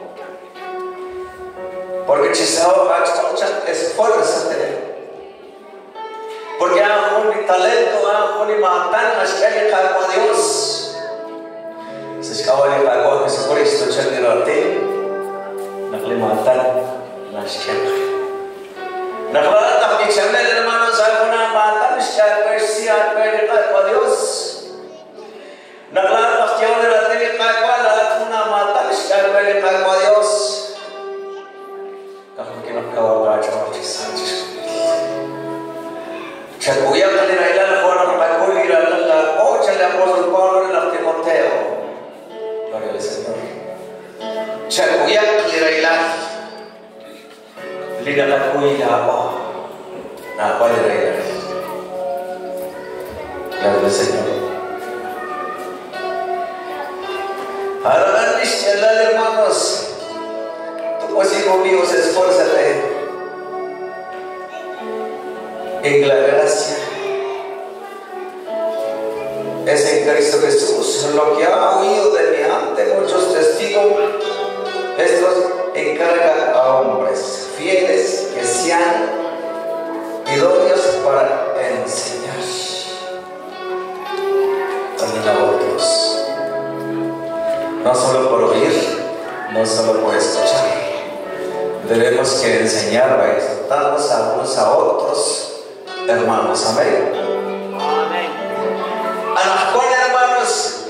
S4: Porque Chisao Hachocha esfuérzate. Porque hay un talento, hay un matan, las que hay cargo a Dios. Se escapa de cargo a Jesucristo, Chandelo a ti. Nakli matan, las que hay. Nakla también Chandel, hermanos, hay una matan, las que hay, si hay cargo a Dios. Nakla también de la tele cargo a la una matan, las que hay cargo a Dios. Kahit kinakawa ka sa Sánchez. Chakuya ka nila ilan ko na kapaguli ilan lang o siya lang apóstol Pablo ng Timoteo. Gloria al Señor. Chakuya ka nila ilan. Lina kapaguli na ako. Na ako nila ilan. Gloria al Señor. Harapan siya lang, hermanos. Pues hijo mío, esfuérzate en la gracia. Es en Cristo Jesús. Lo que ha oído de mí ante muchos testigos, estos encargan a hombres fieles que sean idóneos para enseñar también a otros. No solo por oír, no solo por escuchar. Debemos que enseñar a exhortarnos a unos a otros, hermanos. Amén.
S5: Amén.
S4: A los cuales, hermanos,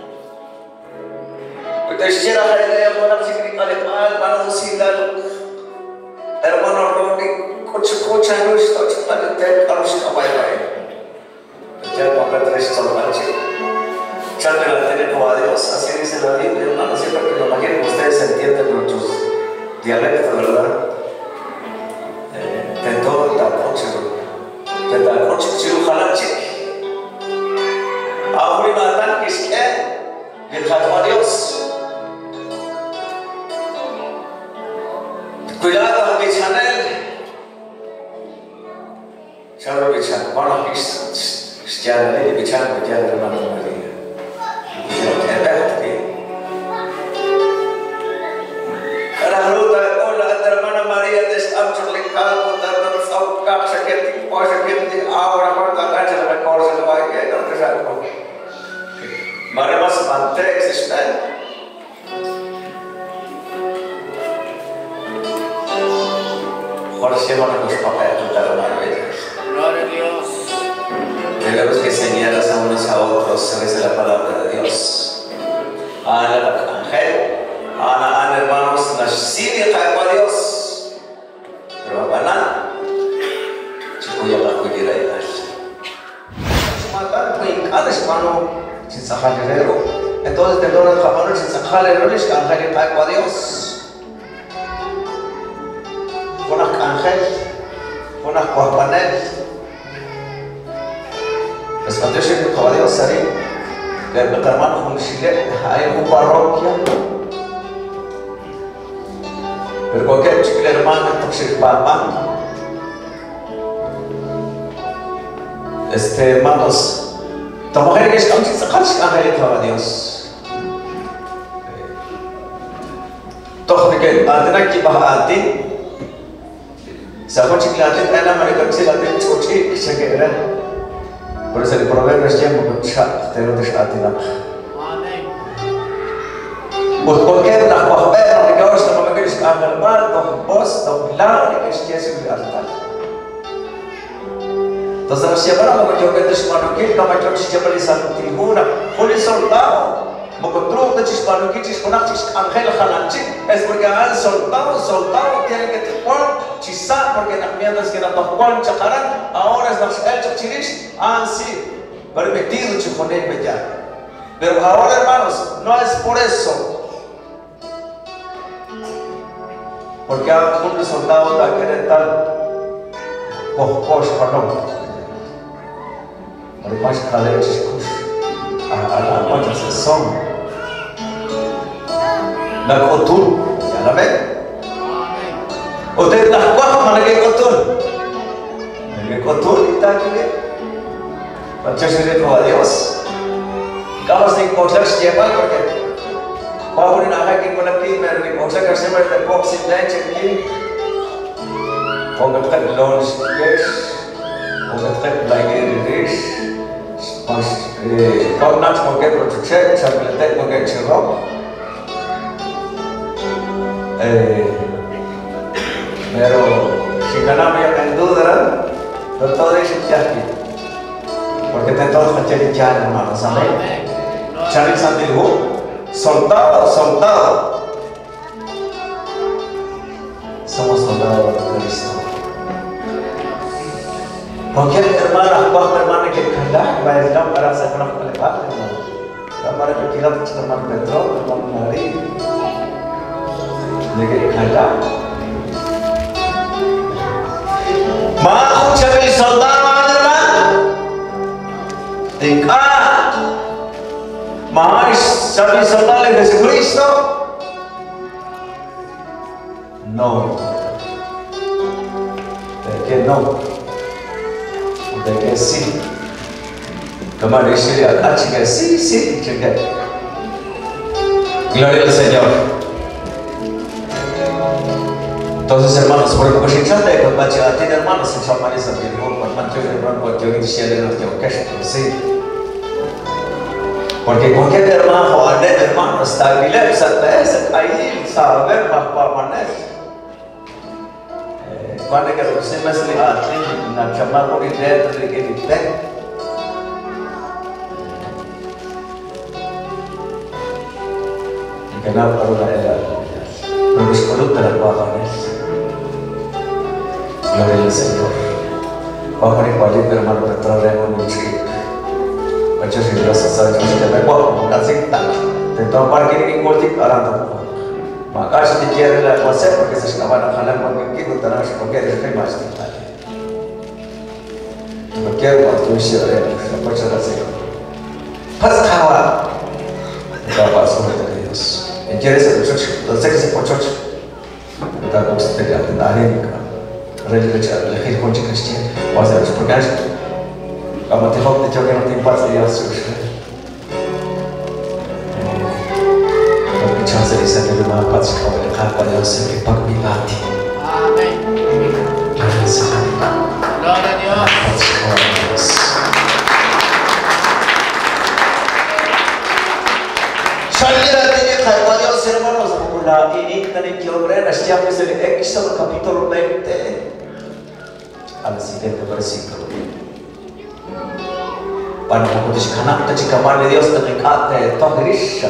S4: ustedes quieran hacerle alguna chiquita de mal, hermano Silal, hermano Ronnie, coche, coche, no estoy chupando el carro, no vaya a ir. Ya ponga tres soldados. Chante la tenemos a Dios, así dice la Biblia, hermano, siempre que lo imaginen, ustedes entienden nuestros dialecto, ¿verdad? De todo el coche, de tal coche, cirujalache. Ahora y matan que es que el jato a Dios. Cuidado, Bichanel. Charo Bichan, bueno, es ya la ley de Bichan, ya la hermana María. Y lo que es que la ruta con la hermana María de Sancholicado, de Ronzau, Capsa, que te pasa, que te ahora corta la cancha de la cosa, no va a quedar, no te salgo. María más mantex, está. Ahora sí van a los papeles de la maravillas.
S5: Gloria a Dios.
S4: Debemos que señalas a unos a otros a veces la palabra de Dios. Ana, Ángel, Ana, Ana, hermanos, nací de a Dios. Pero van a pudiera ayudar. Matar, pues, cada hispano, sin sacar guerrero. Entonces, de todos los japoneses, sin sacar guerrero, les canjan y pago a Dios. Unas canjes, unas cuapanes. Pues cuando yo llegué a Dios, salí, que mi hermano con Chile, hay una parroquia. Pero cualquier chico hermano, entonces, papá. Este, hermanos, la mujer que está sin sacar, se canjan a Dios. Toh, que adena ki bahati. Sahabat ciklatih, enak mereka ciklatih cuci, segera. Por eso el proverbio es tiempo que chat, te lo dejas atinar. Pues cualquier una cosa, pero que ahora estamos aquí es cambiar mal, dos bos, dos lados, es que es un altar. Entonces siapa nak menjauh dari semanukit, kami jauh siapa di sana timuna, boleh soldado. Mocotruk de chispanuquichis con achis angel jalanchi es porque han soltado, soltado, tienen que tejuan, chisar, porque las mierdas que la tojuan chacarán, ahora es las el chachirish, han sido permitido chijoner ya. Pero ahora, hermanos, no es por eso. Porque ahora un soldado da querer tal, cojosh, perdón. Porque más cadera chiscus, a la concha se son. La kotul, ya la ven. Usted la cuaja mana que kotul, que kotul está aquí. Baca surat a Dios. Kalau sih kotak siapa porque, kalau ni nak lagi mana pi, mereka kotak kerja mereka box in lunch ni. Orang kata loan cash, orang kata lagi risk. Pas, kalau nak mau get production, saya boleh mau get cerok. Eh, pero si ganamos ya en duda, pero todo eso ya aquí, porque te todos meter ya hermanos, amén. Charlie Santiago, soldado, soldado, somos soldados de Cristo. Cualquier hermana, cualquier hermana que caiga, va a ir para hacer una pelea, hermano. La madre que quiera tu hermano Pedro, hermano María. Negeri kanda. Mau cari saudara adalah tingkah. Mau cari saudara Yesus Kristo? No. ¿De qué no? ¿De qué sí? Kemarin istri akan cakap sí, sí, cakap. Gloria al Señor. Entonces, hermanos, por el cochechante de Copacha, tiene hermanos en Chapanes a Bilbao, por mancho de hermano, por yo y si el norte o cash, sí. Porque cualquier hermano o algún hermano está bien, se ahí sabe bajo manes. Cuando que los demás le hacen, na chamar por el dedo de que vive. Que no para la era, no nos coloca la bajanes. Gloria al Señor. Vamos a ir para hermano Petro de Monuchi. Muchas gracias a Dios que me guapo, casi tal. De todo par que ni corti aranda. Maka si quiere la cosa porque se escapan a jalar con que no tenemos con que dejar más tal. No quiero a tu hijo de muchas gracias. Pascua. Capaz sobre Dios. ¿Quieres el church? Entonces que se por church. Está como se te queda en la arena. Religion, religion kunci Kristian, bahasa harus bergas. Kamu tengok dia jangan tempat saya susah. Tapi chance di sana di mana pas kau dekat pada sebagai pagmilati. Amin. Gloria a Dios. Salida tiene que pada Dios hermanos. La ini tadi kira-kira setiap misalnya Exodus capítulo veinte al siguiente versículo. Para memutus kanak tu jika mana Dios terdekat toh Kristus.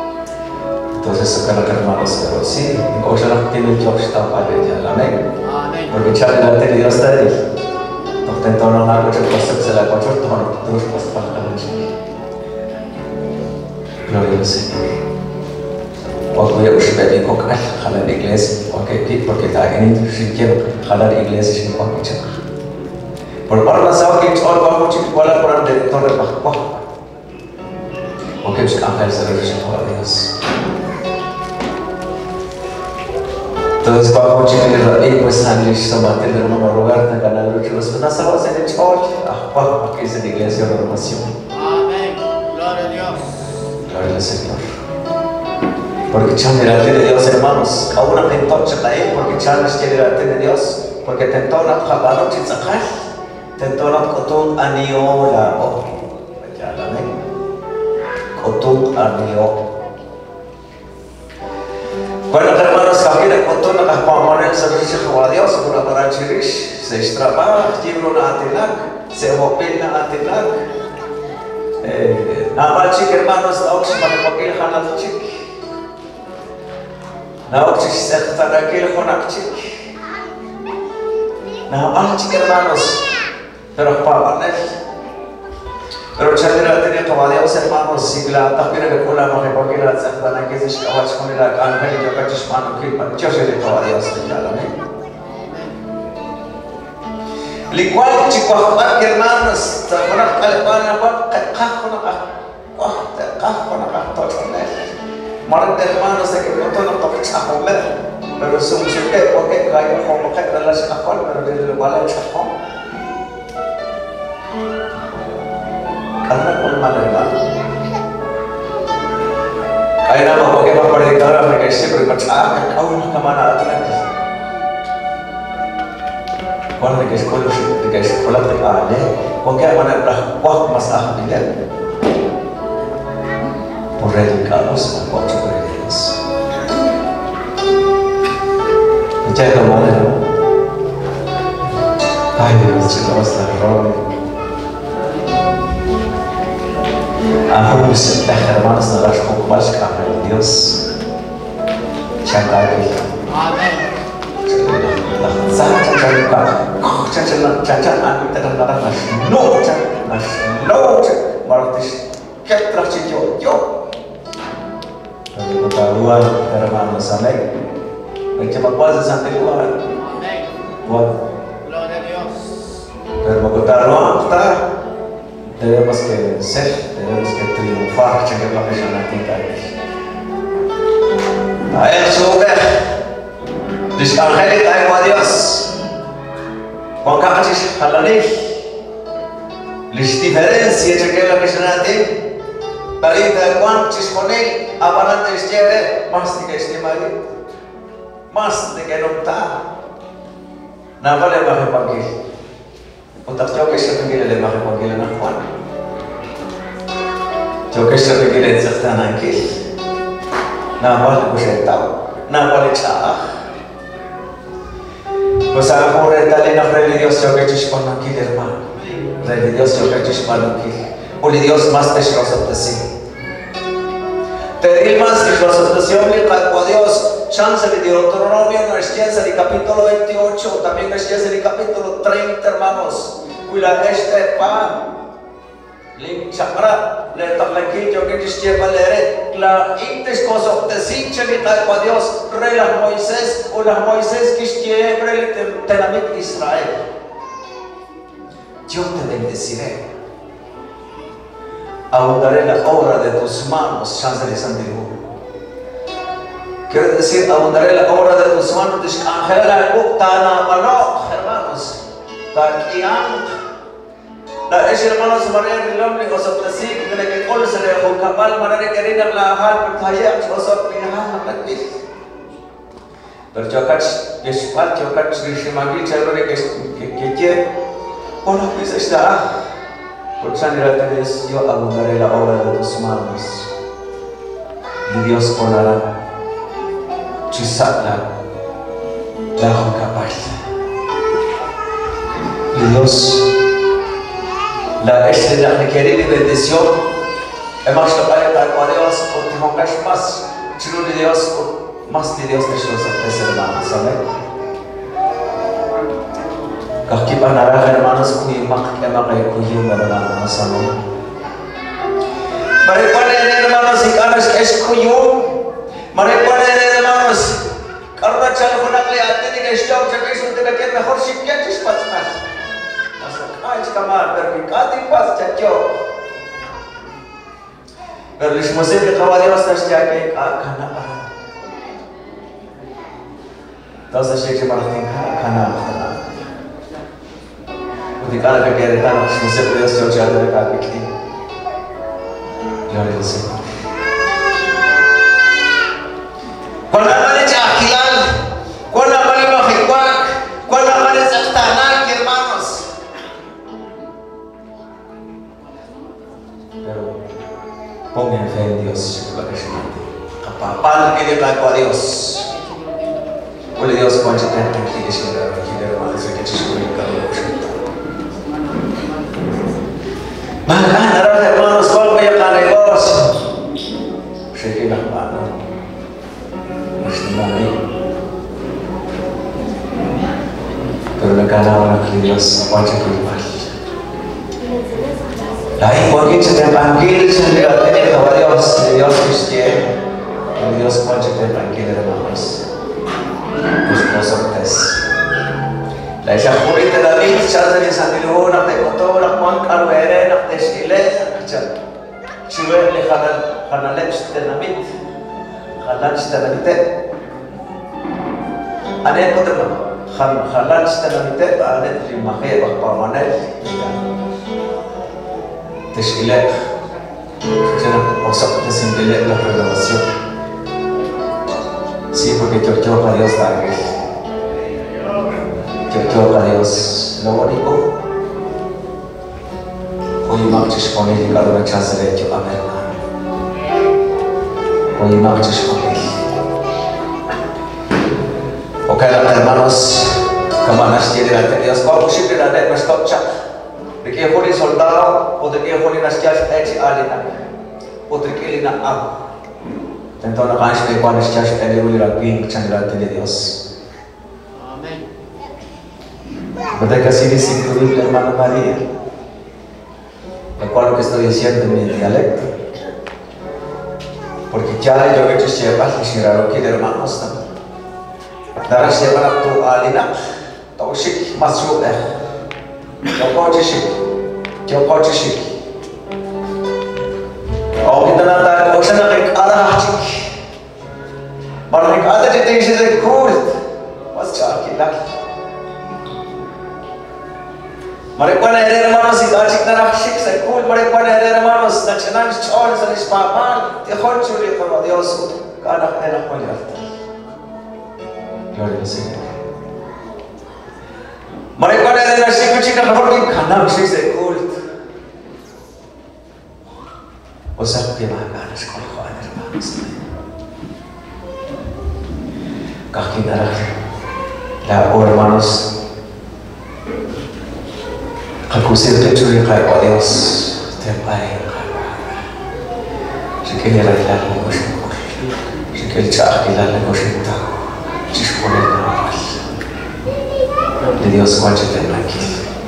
S4: Entonces sekarang hermanos pero sí, kau salah tiene Dios está pada jalan. Amen. Porque Charlie la tiene Dios está ahí. Nos tentó no dar mucho cosa que se la cochó todo no tenemos cosas para la noche. Gloria al Señor. Cuando yo usé bebé con cal, jalar la iglesia, porque porque está en el sitio, jalar la iglesia sin cualquier cosa. Por ahora sabe que todo va mucho igual por donde torre bajo. Porque es ángel se resucitó a Dios. Entonces cuando mucho que el pues ángel se va a tener un lugar de ganar los chicos, no sabes en el church, ah, pues aquí es la iglesia de renovación.
S5: Amén. Gloria a Dios.
S4: Gloria al Señor. Porque Charlie la tiene Dios, hermanos. A una pentocha ahí, porque Charlie quiere la tiene Dios, porque tentó una jabalo chitzakal. Tentorat kotun anio la o, bayalame, kotun anio. Bueno, hermanos, aquí de kotun nak pamanel servicio a Dios, una para chirish, se extraba, tiene una atinak, se hopilna atinak. Nama chik hermanos, na oxi makapakil hanal chik, na oxi sektarakil honak chik. Nama chik hermanos. Pero para pero Charlie tenía como Dios hermanos si la también le pone más porque la secta que se acaba con la ángel yo que es mano que para yo se le toca a Dios ya la ven igual chico a que hermanos sabran que le van a va que cajo no ah te cajo no ah todo no mar de hermanos de que no todo no toca a comer pero son que porque cae como que la se acaba pero le vale el chapón. Karena kulman hermano. Kaya naman kung kayo magpapalitan ang mga siyempre magsasabi, ikaw na kamana at lagi. Kung ano kayo sekolah, kayo sekolah terkali, kung kayo managlah, wah mas ahamilan. Pureli kalos, wah cukup religius. Percaya kemana dulu? Ayo, sekolah sekolah. Aku bisa hermanos de las copas que habla de Dios. Chantai.
S5: Amén.
S4: Sangat cari kau. Kau cari cari aku terdengar nas no nas no martis ketra cijo yo. Kalau kita luar hermanos sampai mencoba kuasa sampai luar.
S5: Amén.
S4: Buat.
S5: Gloria a Dios.
S4: Pero kita luar kita debemos que ser, debemos que triunfar, que es lo que yo necesito. A él sube, dice Angélica, a Dios. Cuando cachis a la ley, les diferencia de que lo que yo necesito, para ir de cuantos con él, adelante izquierda, más de que este marido, más de que no está. No vale más de para aquí. Untuk jauh kesal pergi le mahu pergi le nak kuat. Jauh kesal pergi le cerita nangkil. Nampak aku saya tahu. Nampak le cah. Pasal aku rela nak religius jauh kesal pun nangkil hermano. Religius jauh kesal pun nangkil. Oleh Dios más te serosot así. Pedir más que la aceptación de Dios, chance de Deuteronomio, no es en el capítulo veintiocho, también es en el capítulo treinta, hermanos. Cuida este pan, link chakra, le tablaqui yo que te lleva leer, la intes cosa de sinche de Dios, rey la Moisés o la Moisés que lleva el tenamit Israel. Yo te bendeciré. Abundaré la obra de tus manos, chance de Santiago. Quiere decir, abundaré la obra de tus manos, descanjaré la buctana mano, hermanos. Takian. La es hermanos María del Hombre, os ofrecí que le que col se le con cabal manera que rina la hal por talla, os ofrecí aquí. Pero yo cach, es pat, yo cach, que se magui chalore que que que ona pues está. Por sangre tenés, yo abundaré la obra de tus manos. Y Dios ponará chisatla la capaz. Y Dios la es la requerida bendición. Hemos que para estar con Dios, porque no caes más. Chino de Dios, más de Dios te shows a tus hermanos, ¿sabes? Kaki panarah hermanos kuy mak emak ay kuy merana sama. Mereka hermanos ikanos es kuy. Mereka hermanos karena cara kunak lihat ini guys jauh jadi sudah dekat mejor si piantis pas pas. Masuk aja kamar berkati pas jauh. Berlis musik kawali was terjadi karena apa? Tahu saya cuma karena apa? Ketika ada kegiatan musik beliau jauh jauh dari kaki ini. Jangan musik. Kau nak balik cakilan, kau nak balik mahikwak, kau nak balik sektanan, hermanos. Pero pongan fe en Dios, sebagai semangat. Kapal que le trajo a Dios. Oleh Dios kuantikan kita di sini dan kita hermanos yang kita syukuri kalau bersyukur. Maka harap hermanos kalau banyak negos, sekilas mana. Pero la cara ahora que Dios apoya tu igual. Ahí porque se te tranquilo, se te gatene a Dios, Dios cristiano, Dios apoya tu tranquilo hermanos. Los consortes. La isla purita David, chance de Santiago, na te contó la Juan Carvere, na te Chile, chance. Chile le jala jala leche de David. Halan setelah itu, ada yang betul kan? Halan setelah itu ada terima kasih bahawa mana tersilap, sekarang osok tersimpan lah relasi. Si begitu jauh ke Dios lagi, jauh ke Dios, lawan itu, kau imak ciskoni di kalau macam saya jauh Amerika. Hoy martes con él. Ok, hermanos, kamanas tiene la Dios. Kalau siempre la de nuestro chat. De que hoy soldado o de que hoy nas chas edge alina. O de que lina ab. Então na cancha de quando chas ele o ira pin chandra de Dios.
S5: Amén.
S4: ¿Verdad que así dice incluir la hermana María? Lo cual que estoy diciendo en mi dialecto. Porque ya yo he hecho siapa si raro que hermanos también. Darah siapa nak tu alina, tahu sih masuk eh. Jauh kau sih, jauh kau sih. Oh kita nanti kau sana nak ada hati. Malah nak ada jadi sih cool, mas cakap lagi. Mereka ni hermanos itu acik nak sih cool. Mereka ni hermanos nak cenang cawal sanis paman. Dia curi kalau Dios kanak enak melihat. Gloria al Señor. Mereka ni hermanos sih kucing nak pergi kanak sih cool. Usah dimakan sekolah hermanos. Kaki darah. Ya hermanos. Aku siap curi kayak Dios setiap hari. Sekali lagi lalu bersyukur, sekali cakap lalu bersyukur, syukur Allah. De Dios wajib lagi.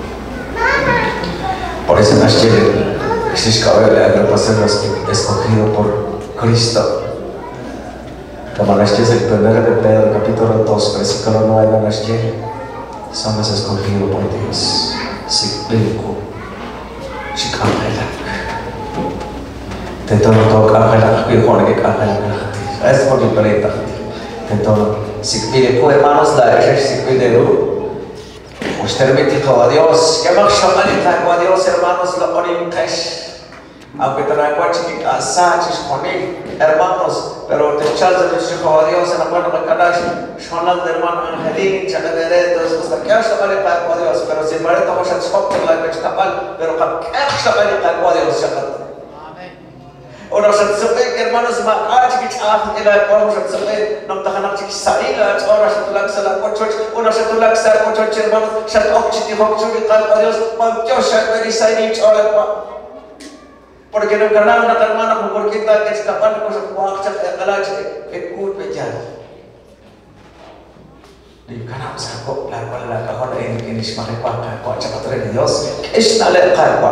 S4: Por eso nos llega, Jesús cabe la agrupación escogido por Cristo. Como nos dice el primero de Pedro, capítulo dos, versículo nueve, nos llega, somos escogidos por Dios. Si beliku, si kamelak, tentono to kamelak, pilkone ke kamelak hati. Es por el perita hati. Tentono si beliku hermanos la es si beliku. Usted me dijo a Dios, que más shamani trajo a Dios hermanos la ponen cash. Aunque trajo a chiqui asachis con él hermanos, pero te echas de dijo a Dios en la mano de Kadash, shonal de hermano Angelín, chalaveretos, hasta que shamani trajo a Dios, pero si marito vas a choctar la pechcapal, pero que shamani trajo a Dios chakat. Orang sesuai hermanos mak aja kita ah ila orang sesuai nam tak nak cik saila orang satu lagi salah kocok orang satu lagi salah kocok hermanos satu okcik di okcik di kal Dios mampu satu dari saini orang pak. Porque no canal na hermana por kita que escapar con su cuarta de galaxia que cul pejar. Di kana usako la wala ka hon en kinish makipaka kwa chapatre de Dios. Krishna le kalpa.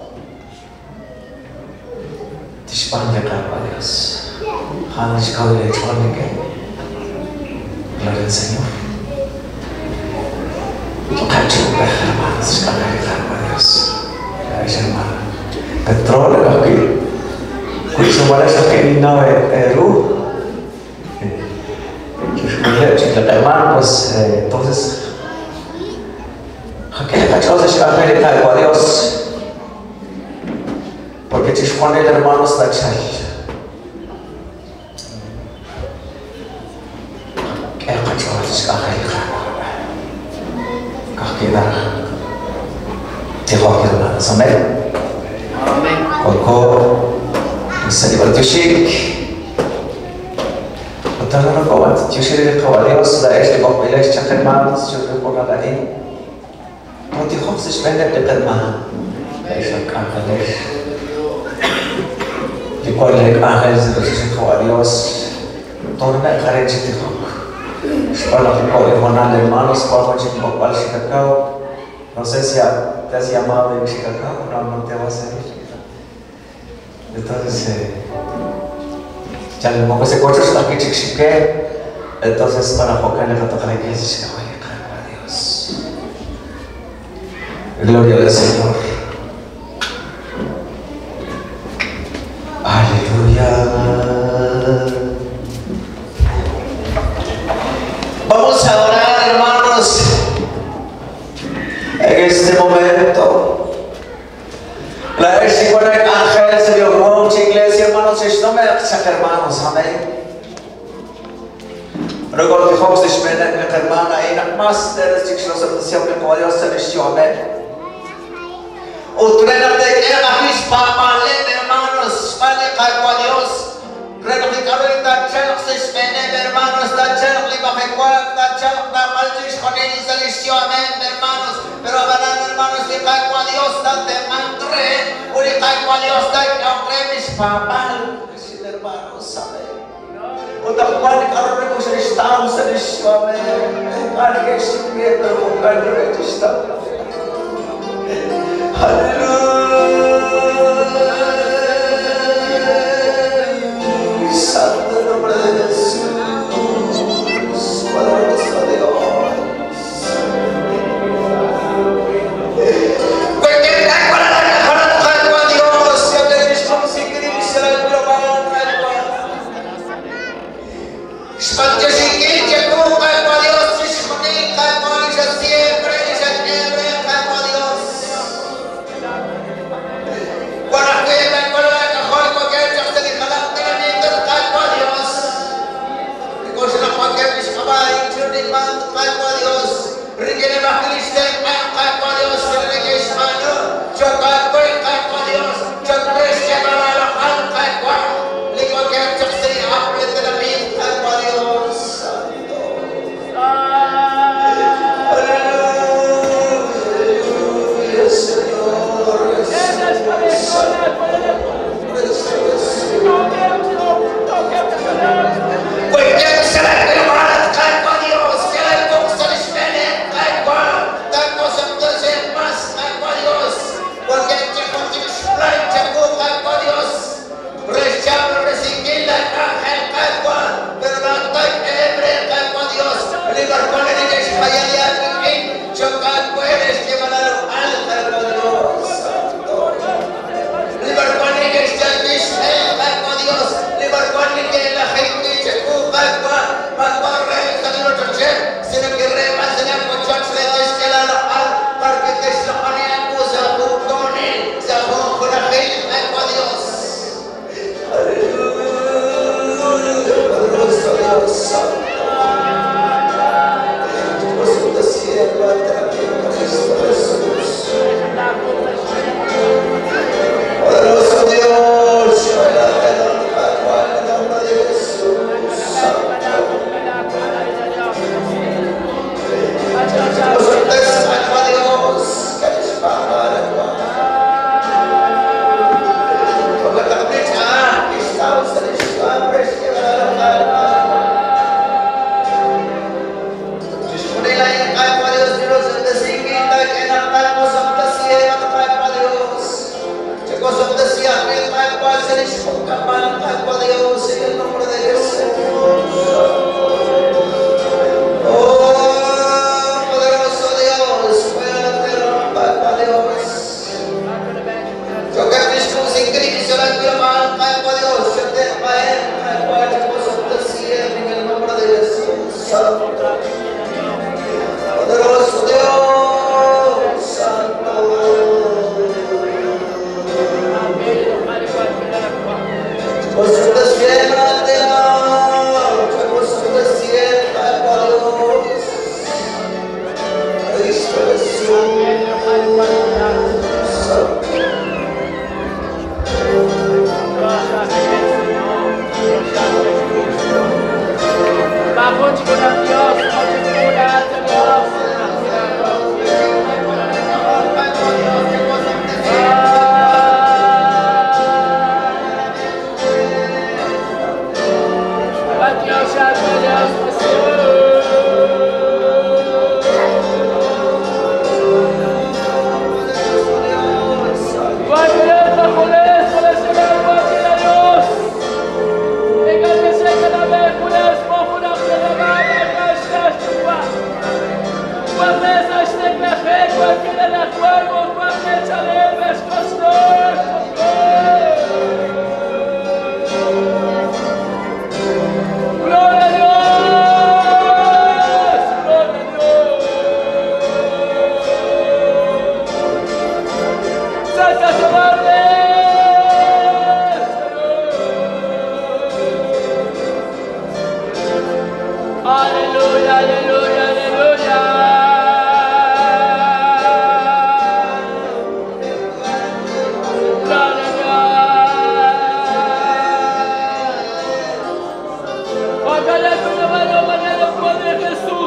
S4: Tishpan le kalpa Dios. Hanas kau le chone ke. Gloria al Señor. Kachu hermanos, kalpa le kalpa Dios. Ya hermano. Petróleo aquí. Kuis wala sa ke ina Eru. Hermanos, eh, entonces, ¿qué le cachó ese América a Dios? Porque te expone el hermano está chal. ¿Qué le cachó ese América? ¿Qué queda? Te va a quedar, amén.
S5: Amén.
S4: Colco, se libertó chic. Tanto como yo soy de caballeros, la este con el este hermanos, yo creo por la ahí. No te jodas, vende de hermano. Es el ángel. Y cuando el ángel de los caballeros, todo me carece de hoc. Para que por hermano hermanos, cuando yo me voy a Chicago, no sé si te has llamado en Chicago, no, no te vas a ir. Entonces, eh, ya no me sé cuántos están aquí chique, entonces para enfocar en la tocar la iglesia se va a llegar a Dios. Gloria al Señor. Aleluya. Vamos a orar, hermanos, en este momento. La con el ángel se dio mucha iglesia, hermanos, no me hermanos, amén. Recuerdo que Fox es mena en la hermana y la más de las chicas de siempre como Dios se les dio, amén. Utrena de que la misma malen, hermanos, vale cae a Dios. Recuerdo que la chela se mena, hermanos, la chela le va a recuar, la chela la maldición con él se les dio, amén, hermanos. Pero verán, hermanos, que cae a Dios, date mantre. Uli cae a Dios, date mantre, mis papás, hermanos, amén. Untuk kuat kalau mereka sudah tahu sudah suami, ada yang sendiri bukan mereka tahu. Haleluya, santo nombre de Jesús, Padre nuestro Dios. Cualquier cosa la mejor con Dios, si te disconsigir será el global. Spanje si que tú cae a Dios, si con cae a Dios siempre, siempre cae a Dios. Cuando que me acuerdo de que Juan cualquier cosa de carácter cae a Dios. Y con su cualquier cosa y yo ni más cae a Dios. Requiere más Cristo cae a Dios, requiere español, yo cae a Dios, yo creo que para la alma cae a Dios. Cualquier cosa de hambre de la vida. Cualquier será que no va a caer con Dios, que la
S1: Yahweh, Padre, se les ponga mal, Padre Dios, en el nombre de Jesús. Oh, poderoso Dios, fuerte, Padre Dios. Yo que Cristo sin Cristo, la clama, Padre Dios, yo te pagué, Padre, vosotros siempre en el nombre de Jesús. Poderoso Dios, Santo. Vosotros siempre, vosotros siempre, Padre Dios. Cristo Jesús, Santo.
S5: Vamos con Dios, vamos con Dios. Aleluya, aleluya, aleluya. Gloria a Dios. Ojalá que una mano mañana puede Jesús.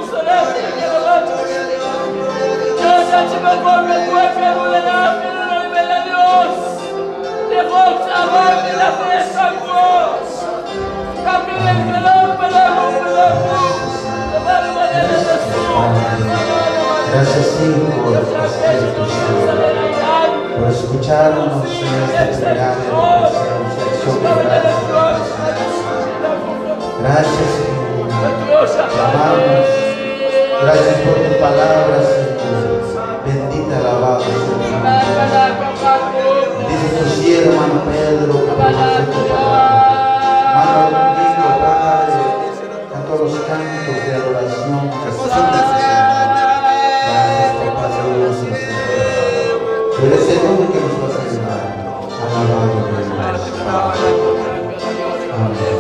S5: Yo ya se me acuerdo el cuerpo de la vida de Dios. De vos amor de la fe sanguos. Cambio el calor para la
S1: Gracias, Hijo, por Espíritu Santo, por escucharnos en este lugar de reflexión. Gracias, Señor. Amamos. Gracias por tu palabra, Señor. Bendita alabado, Señor. Dice tu siervo, hermano Pedro, que conoce tu palabra. Mano conmigo, Padre, a todos los cantos de adoración que se sienten. Tú eres el único que nos vas a ayudar. Alabado Dios. Amén.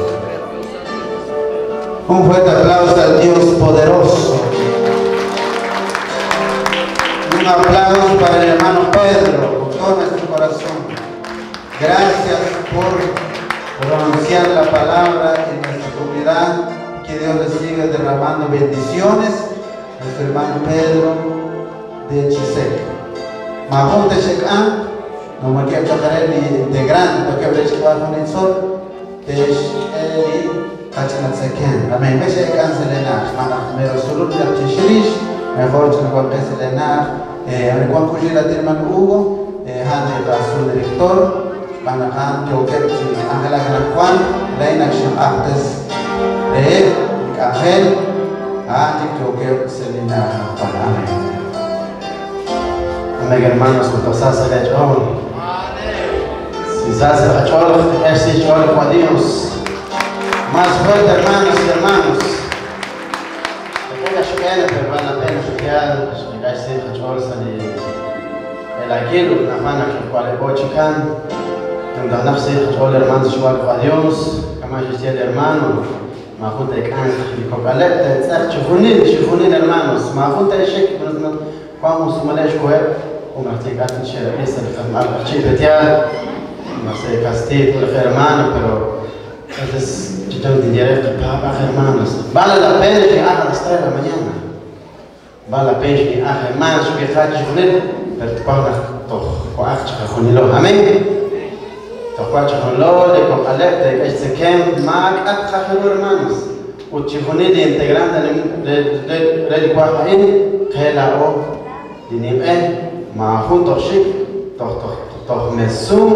S1: Un fuerte aplauso al Dios poderoso. Un aplauso para el hermano Pedro, con todo nuestro corazón. Gracias por pronunciar la palabra en nuestra comunidad. Que Dios les siga derramando bendiciones. Nuestro hermano Pedro de Chisec. Mahon te Shek'an, no me quiero tocar el integrante, no quiero decir que va con el sol, te Shek'eri, Kachanat Seken. Amén. Me Shek'an Selenar, Mana, me Rasulun de Chishirish, mejor que no puede Selenar, eh, me cuando fui la terman Hugo, eh, Han de su director, Mana Han, que quiero que Angela Juan, Leina Shim Actes, eh, Ángel, Ah, que quiero Selenar, Amén. Amén, hermanos, con todas esas lechones. Si se hace la chola, es si chola con Dios. Más fuerte, hermanos y hermanos. Después de choquear, pero vale la pena choquear, choquear si la chola sale el aquilo, la mano que cual es bochican. Cuando no se la chola, hermanos, chola con Dios. Como yo decía el hermano, ma junta de can, y con caleta, etcétera. Chifunil, chifunil, hermanos. Ma junta de shek, vamos a manejar con él. Uma actividad en Cherabisa, el archivetear, no sé, Castillo, el hermano, pero entonces yo tengo que directo, papá, hermanos. Vale la pena que haga las tres de la mañana. Vale la pena que haga hermanos, que haga con él, pero te paga todo, con haga con él. Amén. Te paga con lo, de con alerta, de que se quem, mag, haga con hermanos. O chifonil de integrante del cuajaín, que la o, de nivel. Ma junto shik, toh toh toh mesum, toh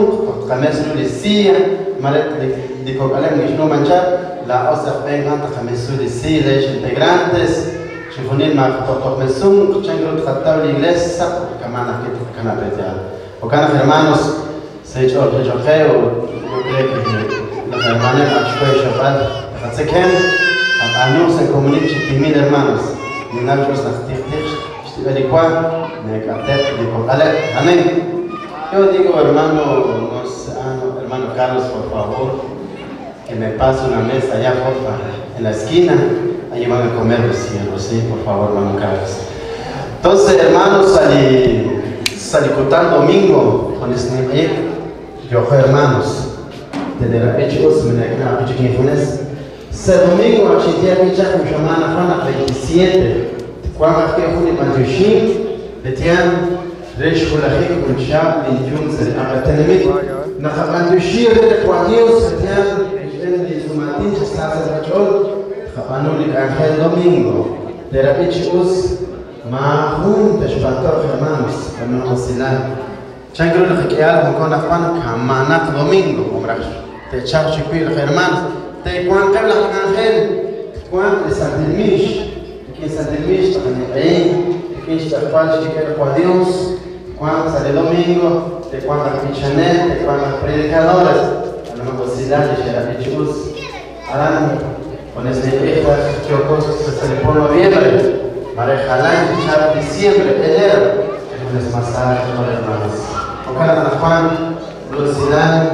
S1: خمس للسية مرات de Cocalem no manchar la osa vengan ta khamesu de si les integrantes chifonil ma totok mesum changro tratado la iglesia kamana que kana betal o kana hermanos se hecho el jojeo yo creo que los hermanos achfue shabbat hatsekem anu se comunique timid hermanos ni nachos nachtichtich estibeli kwa me katet de Cocalem amén. Yo digo hermano nos hermano Carlos por favor que me pase una mesa allá, porfa, en la esquina, ahí van a comer los cielos, sí, por favor, hermano Carlos. Entonces, hermanos, salí, salí cotal domingo con este nivel, yo fui hermanos, desde la pecha, me la queda pecha que funes. Ese domingo, a chitia pecha, con chamana, fana veintisiete, cuando que fue en Manjushin, de tian, resh hulahik, con chab, veintiuno, se abatenemi, na Manjushin, de cuadios, de tian, Martín Chastas Rachol, Japanulik Ángel Domingo, de Rapichus, Mahun, Teshbator Hermanos, hermanos Silan. Changro de Requial, con la Juan, Kamanak Domingo, Omrash, de Charchipil Hermanos, de Juan Carlos Ángel, Juan de Santilmish, que Santilmish, Tanepain, que Chapal, Chiquero por Dios, Juan Sale Domingo, de Juan Rapichanet, de Juan Predicadores, hermanos Silan, de Rapichus. Ahora, con este hijo que ocurre se le pone noviembre, Marejalán, Char, diciembre, enero, es un masaje, hermanos. Ojalá a Juan, Lucidán,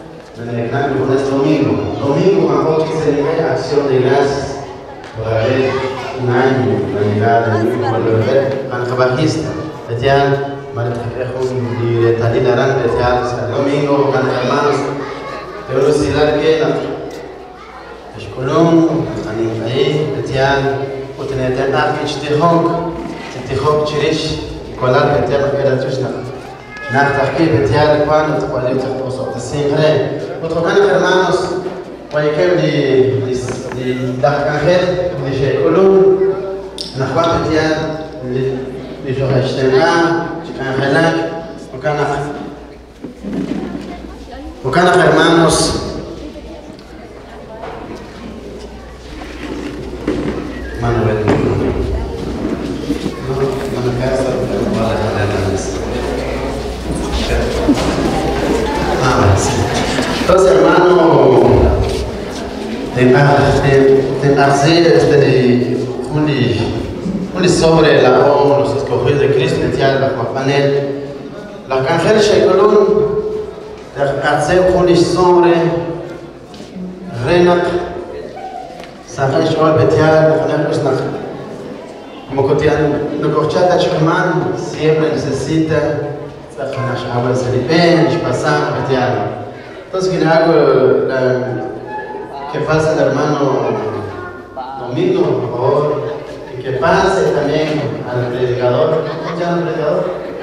S1: con este domingo. Domingo, cuando se le acción de gracias por haber un año, la llegada del hijo del bebé, Mancabajista, Betial, Marejalán, y de Talil Arán, Betial, domingo, con hermanos, de Lucidán, que Colom, Anifai, Betian, Utenetan Armich Tihok, Tihok Chirish, Kolar Betian, Geratusna. Nartaki, Betian, Quan, Quality of the same way. Otro hermanos, cualquier de de Darkangel, de Shekolum, Nahuat Betian, de Jorastena, Chikangelak, Okana. Okana hermanos. Mano, no, no me casa, pero no vale la Ah, sí. Entonces, hermano, de hacer este un sobre la O, los escogidos de Cristo, la panel, la cangel Shekolun, de hacer un sobre Renak. Sahash ol betial, tenemos una como cotidiano, no corchata chikman, siempre necesita sahash agua de salipen, pasar betial. Entonces, que hago que pase el hermano Domingo, por favor, y que pase también al predicador. ¿Cómo se llama el predicador?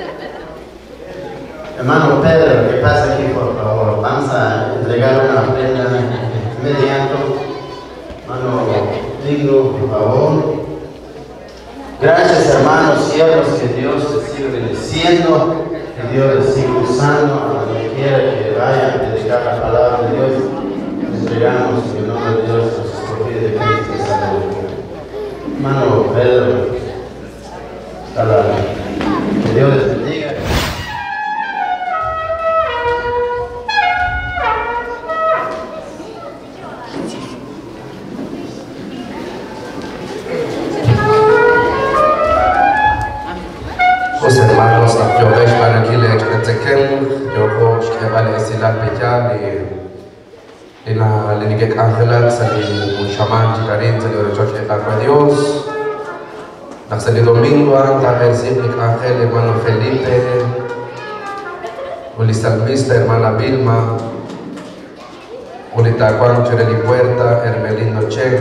S1: Hermano Pedro, que pase aquí, por favor. Vamos a entregar una ofrenda mediante. Hermano digno, por favor. Gracias, hermanos, siervos, que Dios les siga bendiciendo, que Dios les siga usando a donde quiera que vayan a predicar la palabra de Dios. Les entregamos en el nombre de Dios los escogidos de Cristo. Salud. Hermano Pedro, hasta la que Dios les bendiga.
S6: Hermanos, yo veis para aquí le expliquen, yo coach que vale ese la pecha y en la línea que Ángela salió un chamán chicarín salió de choque a Dios. La salió domingo anda ver siempre Ángel hermano Felipe, el salmista hermana Vilma, el tacuán Choreli Puerta, Hermelino Che,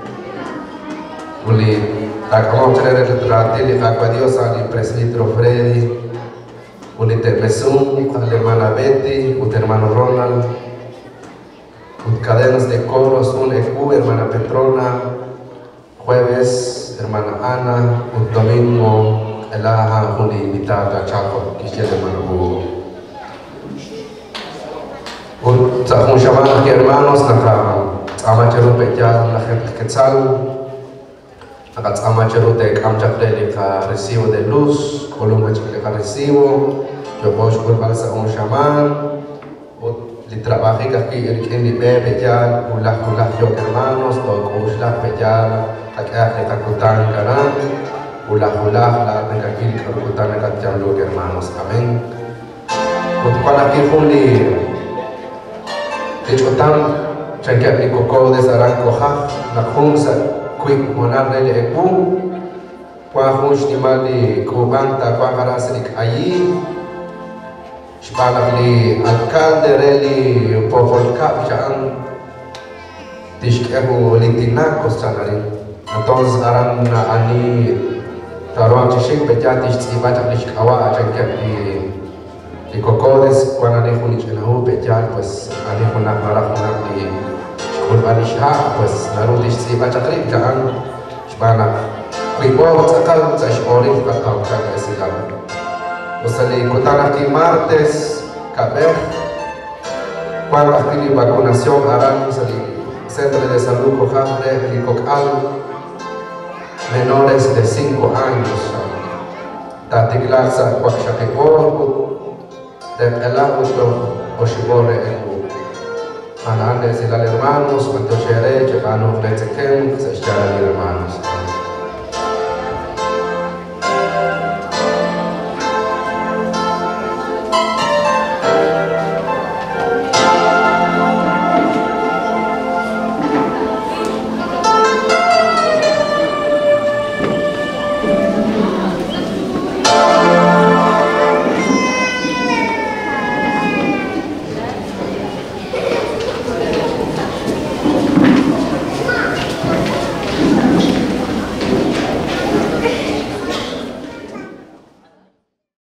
S6: el Acabamos de tener el tratil y agua Dios al presbítero Freddy, un intermesum, a la hermana Betty, un hermano Ronald, un cadenas de coros, un E Q, hermana Petrona, jueves, hermana Ana, un domingo, el Aja, un invitado a Chaco, que es el hermano Hugo. Un llamado aquí, hermanos, a Amacheru Pechal, la gente Quetzal, a Amacheru de Camchafreli, a recibo de luz, Columba Chicle, a recibo, yo voy a volver un chamán, y trabajé aquí en el Pechal, Ulah Ulah yo hermanos, todo Ulah Pechal, aquí a Tacutan Garan, Ulah Ulah, la tenga aquí, Tacutan Garan, los hermanos, amén. Para aquí fue un Dichotan, chanquear ni coco de Sarancoja, la junza, quick monar de Epu, qua hunch ni mali cubanta, qua harasrik allí, Spalabli alcalde reli povolcap chan, Tishkehu litinacos chanari, entonces aran ani taruan chishik pechatish tzibachak kawa chanquear ni y cocodes cuando alejo ni chenahu pechal pues alejo na marafuna ni kulbanisha pues narudish si bachatrip kaan shbana kuibo tsakal tsashori katau chaka esilab usali kutana ki martes kaber cuando aquí vacunación harán usali centro de salud cojambre y cocal menores de cinco años tatiglarsa kwakshakipor Ela usto oshibore elu. Anande silal hermanos, cuanto shere, chepano, fletekem, se echara hermanos.